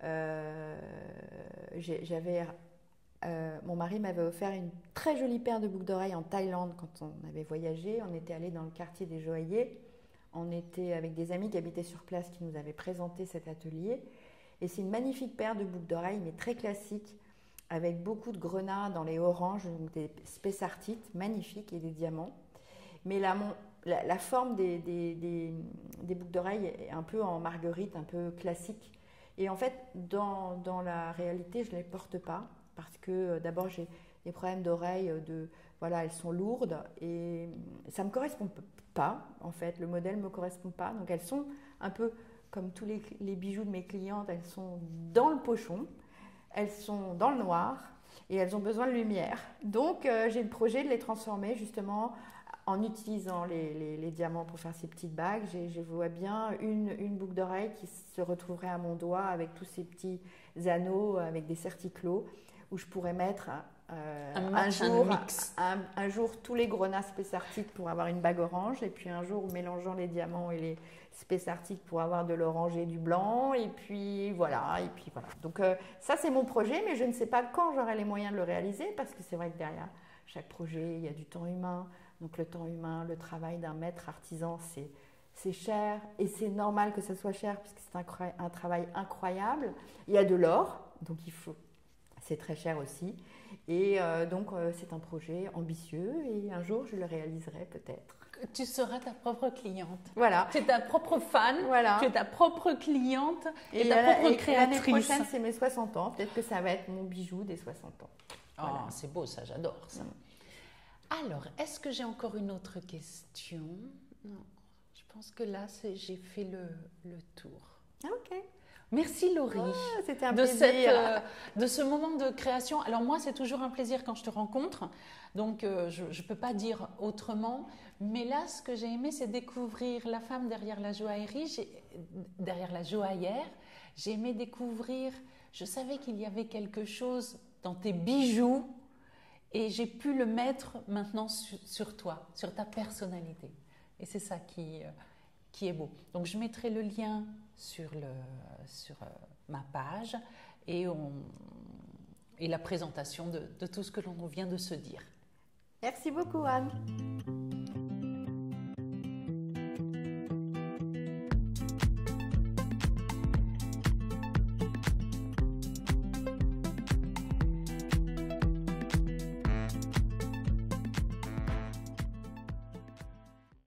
S2: euh, j'ai- j'avais, euh, mon mari m'avait offert une très jolie paire de boucles d'oreilles en Thaïlande quand on avait voyagé. On était allé dans le quartier des joailliers. On était avec des amis qui habitaient sur place qui nous avaient présenté cet atelier. Et c'est une magnifique paire de boucles d'oreilles, mais très classique, avec beaucoup de grenats dans les oranges, donc des spessartites magnifiques et des diamants. Mais la, mon- la, la forme des, des, des- des boucles d'oreilles est un peu en marguerite, un peu classique. Et en fait, dans, dans la réalité, je ne les porte pas parce que euh, d'abord, j'ai des problèmes d'oreilles, euh, de, voilà, elles sont lourdes et ça ne me correspond p- pas, en fait. Le modèle ne me correspond pas. Donc, elles sont un peu comme tous les, les bijoux de mes clientes, elles sont dans le pochon, elles sont dans le noir et elles ont besoin de lumière. Donc, euh, j'ai le projet de les transformer justement en utilisant les, les- les diamants pour faire ces petites bagues. J'ai- je vois bien une, une boucle d'oreille qui se retrouverait à mon doigt avec tous ces petits anneaux, avec des certiclos, où je pourrais mettre euh,
S1: Un
S2: un,
S1: match, un
S2: jour,
S1: mix.
S2: un, un jour tous les grenats spessartiques pour avoir une bague orange, et puis un jour mélangeant les diamants et les spessartiques pour avoir de l'orange et du blanc, et puis voilà, et puis voilà. Donc euh, ça c'est mon projet, mais je ne sais pas quand j'aurai les moyens de le réaliser, parce que c'est vrai que derrière chaque projet, il y a du temps humain. Donc le temps humain, le travail d'un maître artisan, c'est, c'est cher, et c'est normal que ça soit cher puisque c'est un, cra- un travail incroyable. Il y a de l'or, donc il faut, c'est très cher aussi. Et euh, donc euh, c'est un projet ambitieux et un jour je le réaliserai peut-être.
S1: Tu seras ta propre cliente.
S2: Voilà.
S1: Tu es ta propre fan,
S2: Voilà.
S1: tu es ta propre cliente et,
S2: Et,
S1: ta
S2: la-
S1: propre
S2: et
S1: créatrice.
S2: l'année prochaine, c'est mes soixante ans. Peut-être que ça va être mon bijou des soixante ans.
S1: Oh,
S2: Voilà.
S1: c'est beau ça, j'adore ça.
S2: Mm.
S1: Alors, est-ce que j'ai encore une autre question? Non, je pense que là, c'est- j'ai fait le, le tour.
S2: Ah, ok.
S1: Merci Laurie.
S2: Ah, c'était un
S1: de,
S2: plaisir.
S1: cette, euh, de ce moment de création. Alors moi, c'est toujours un plaisir quand je te rencontre, donc euh, je ne peux pas dire autrement. Mais là, ce que j'ai aimé, c'est découvrir la femme derrière la joaillerie, j'ai- derrière la joaillère. J'ai aimé découvrir, je savais qu'il y avait quelque chose dans tes bijoux et j'ai pu le mettre maintenant sur, sur toi, sur ta personnalité. Et c'est ça qui, euh, qui est beau. Donc je mettrai le lien sur, le, sur euh, ma page et, on, et la présentation de, de tout ce que l'on vient de se dire.
S2: Merci beaucoup, Anne.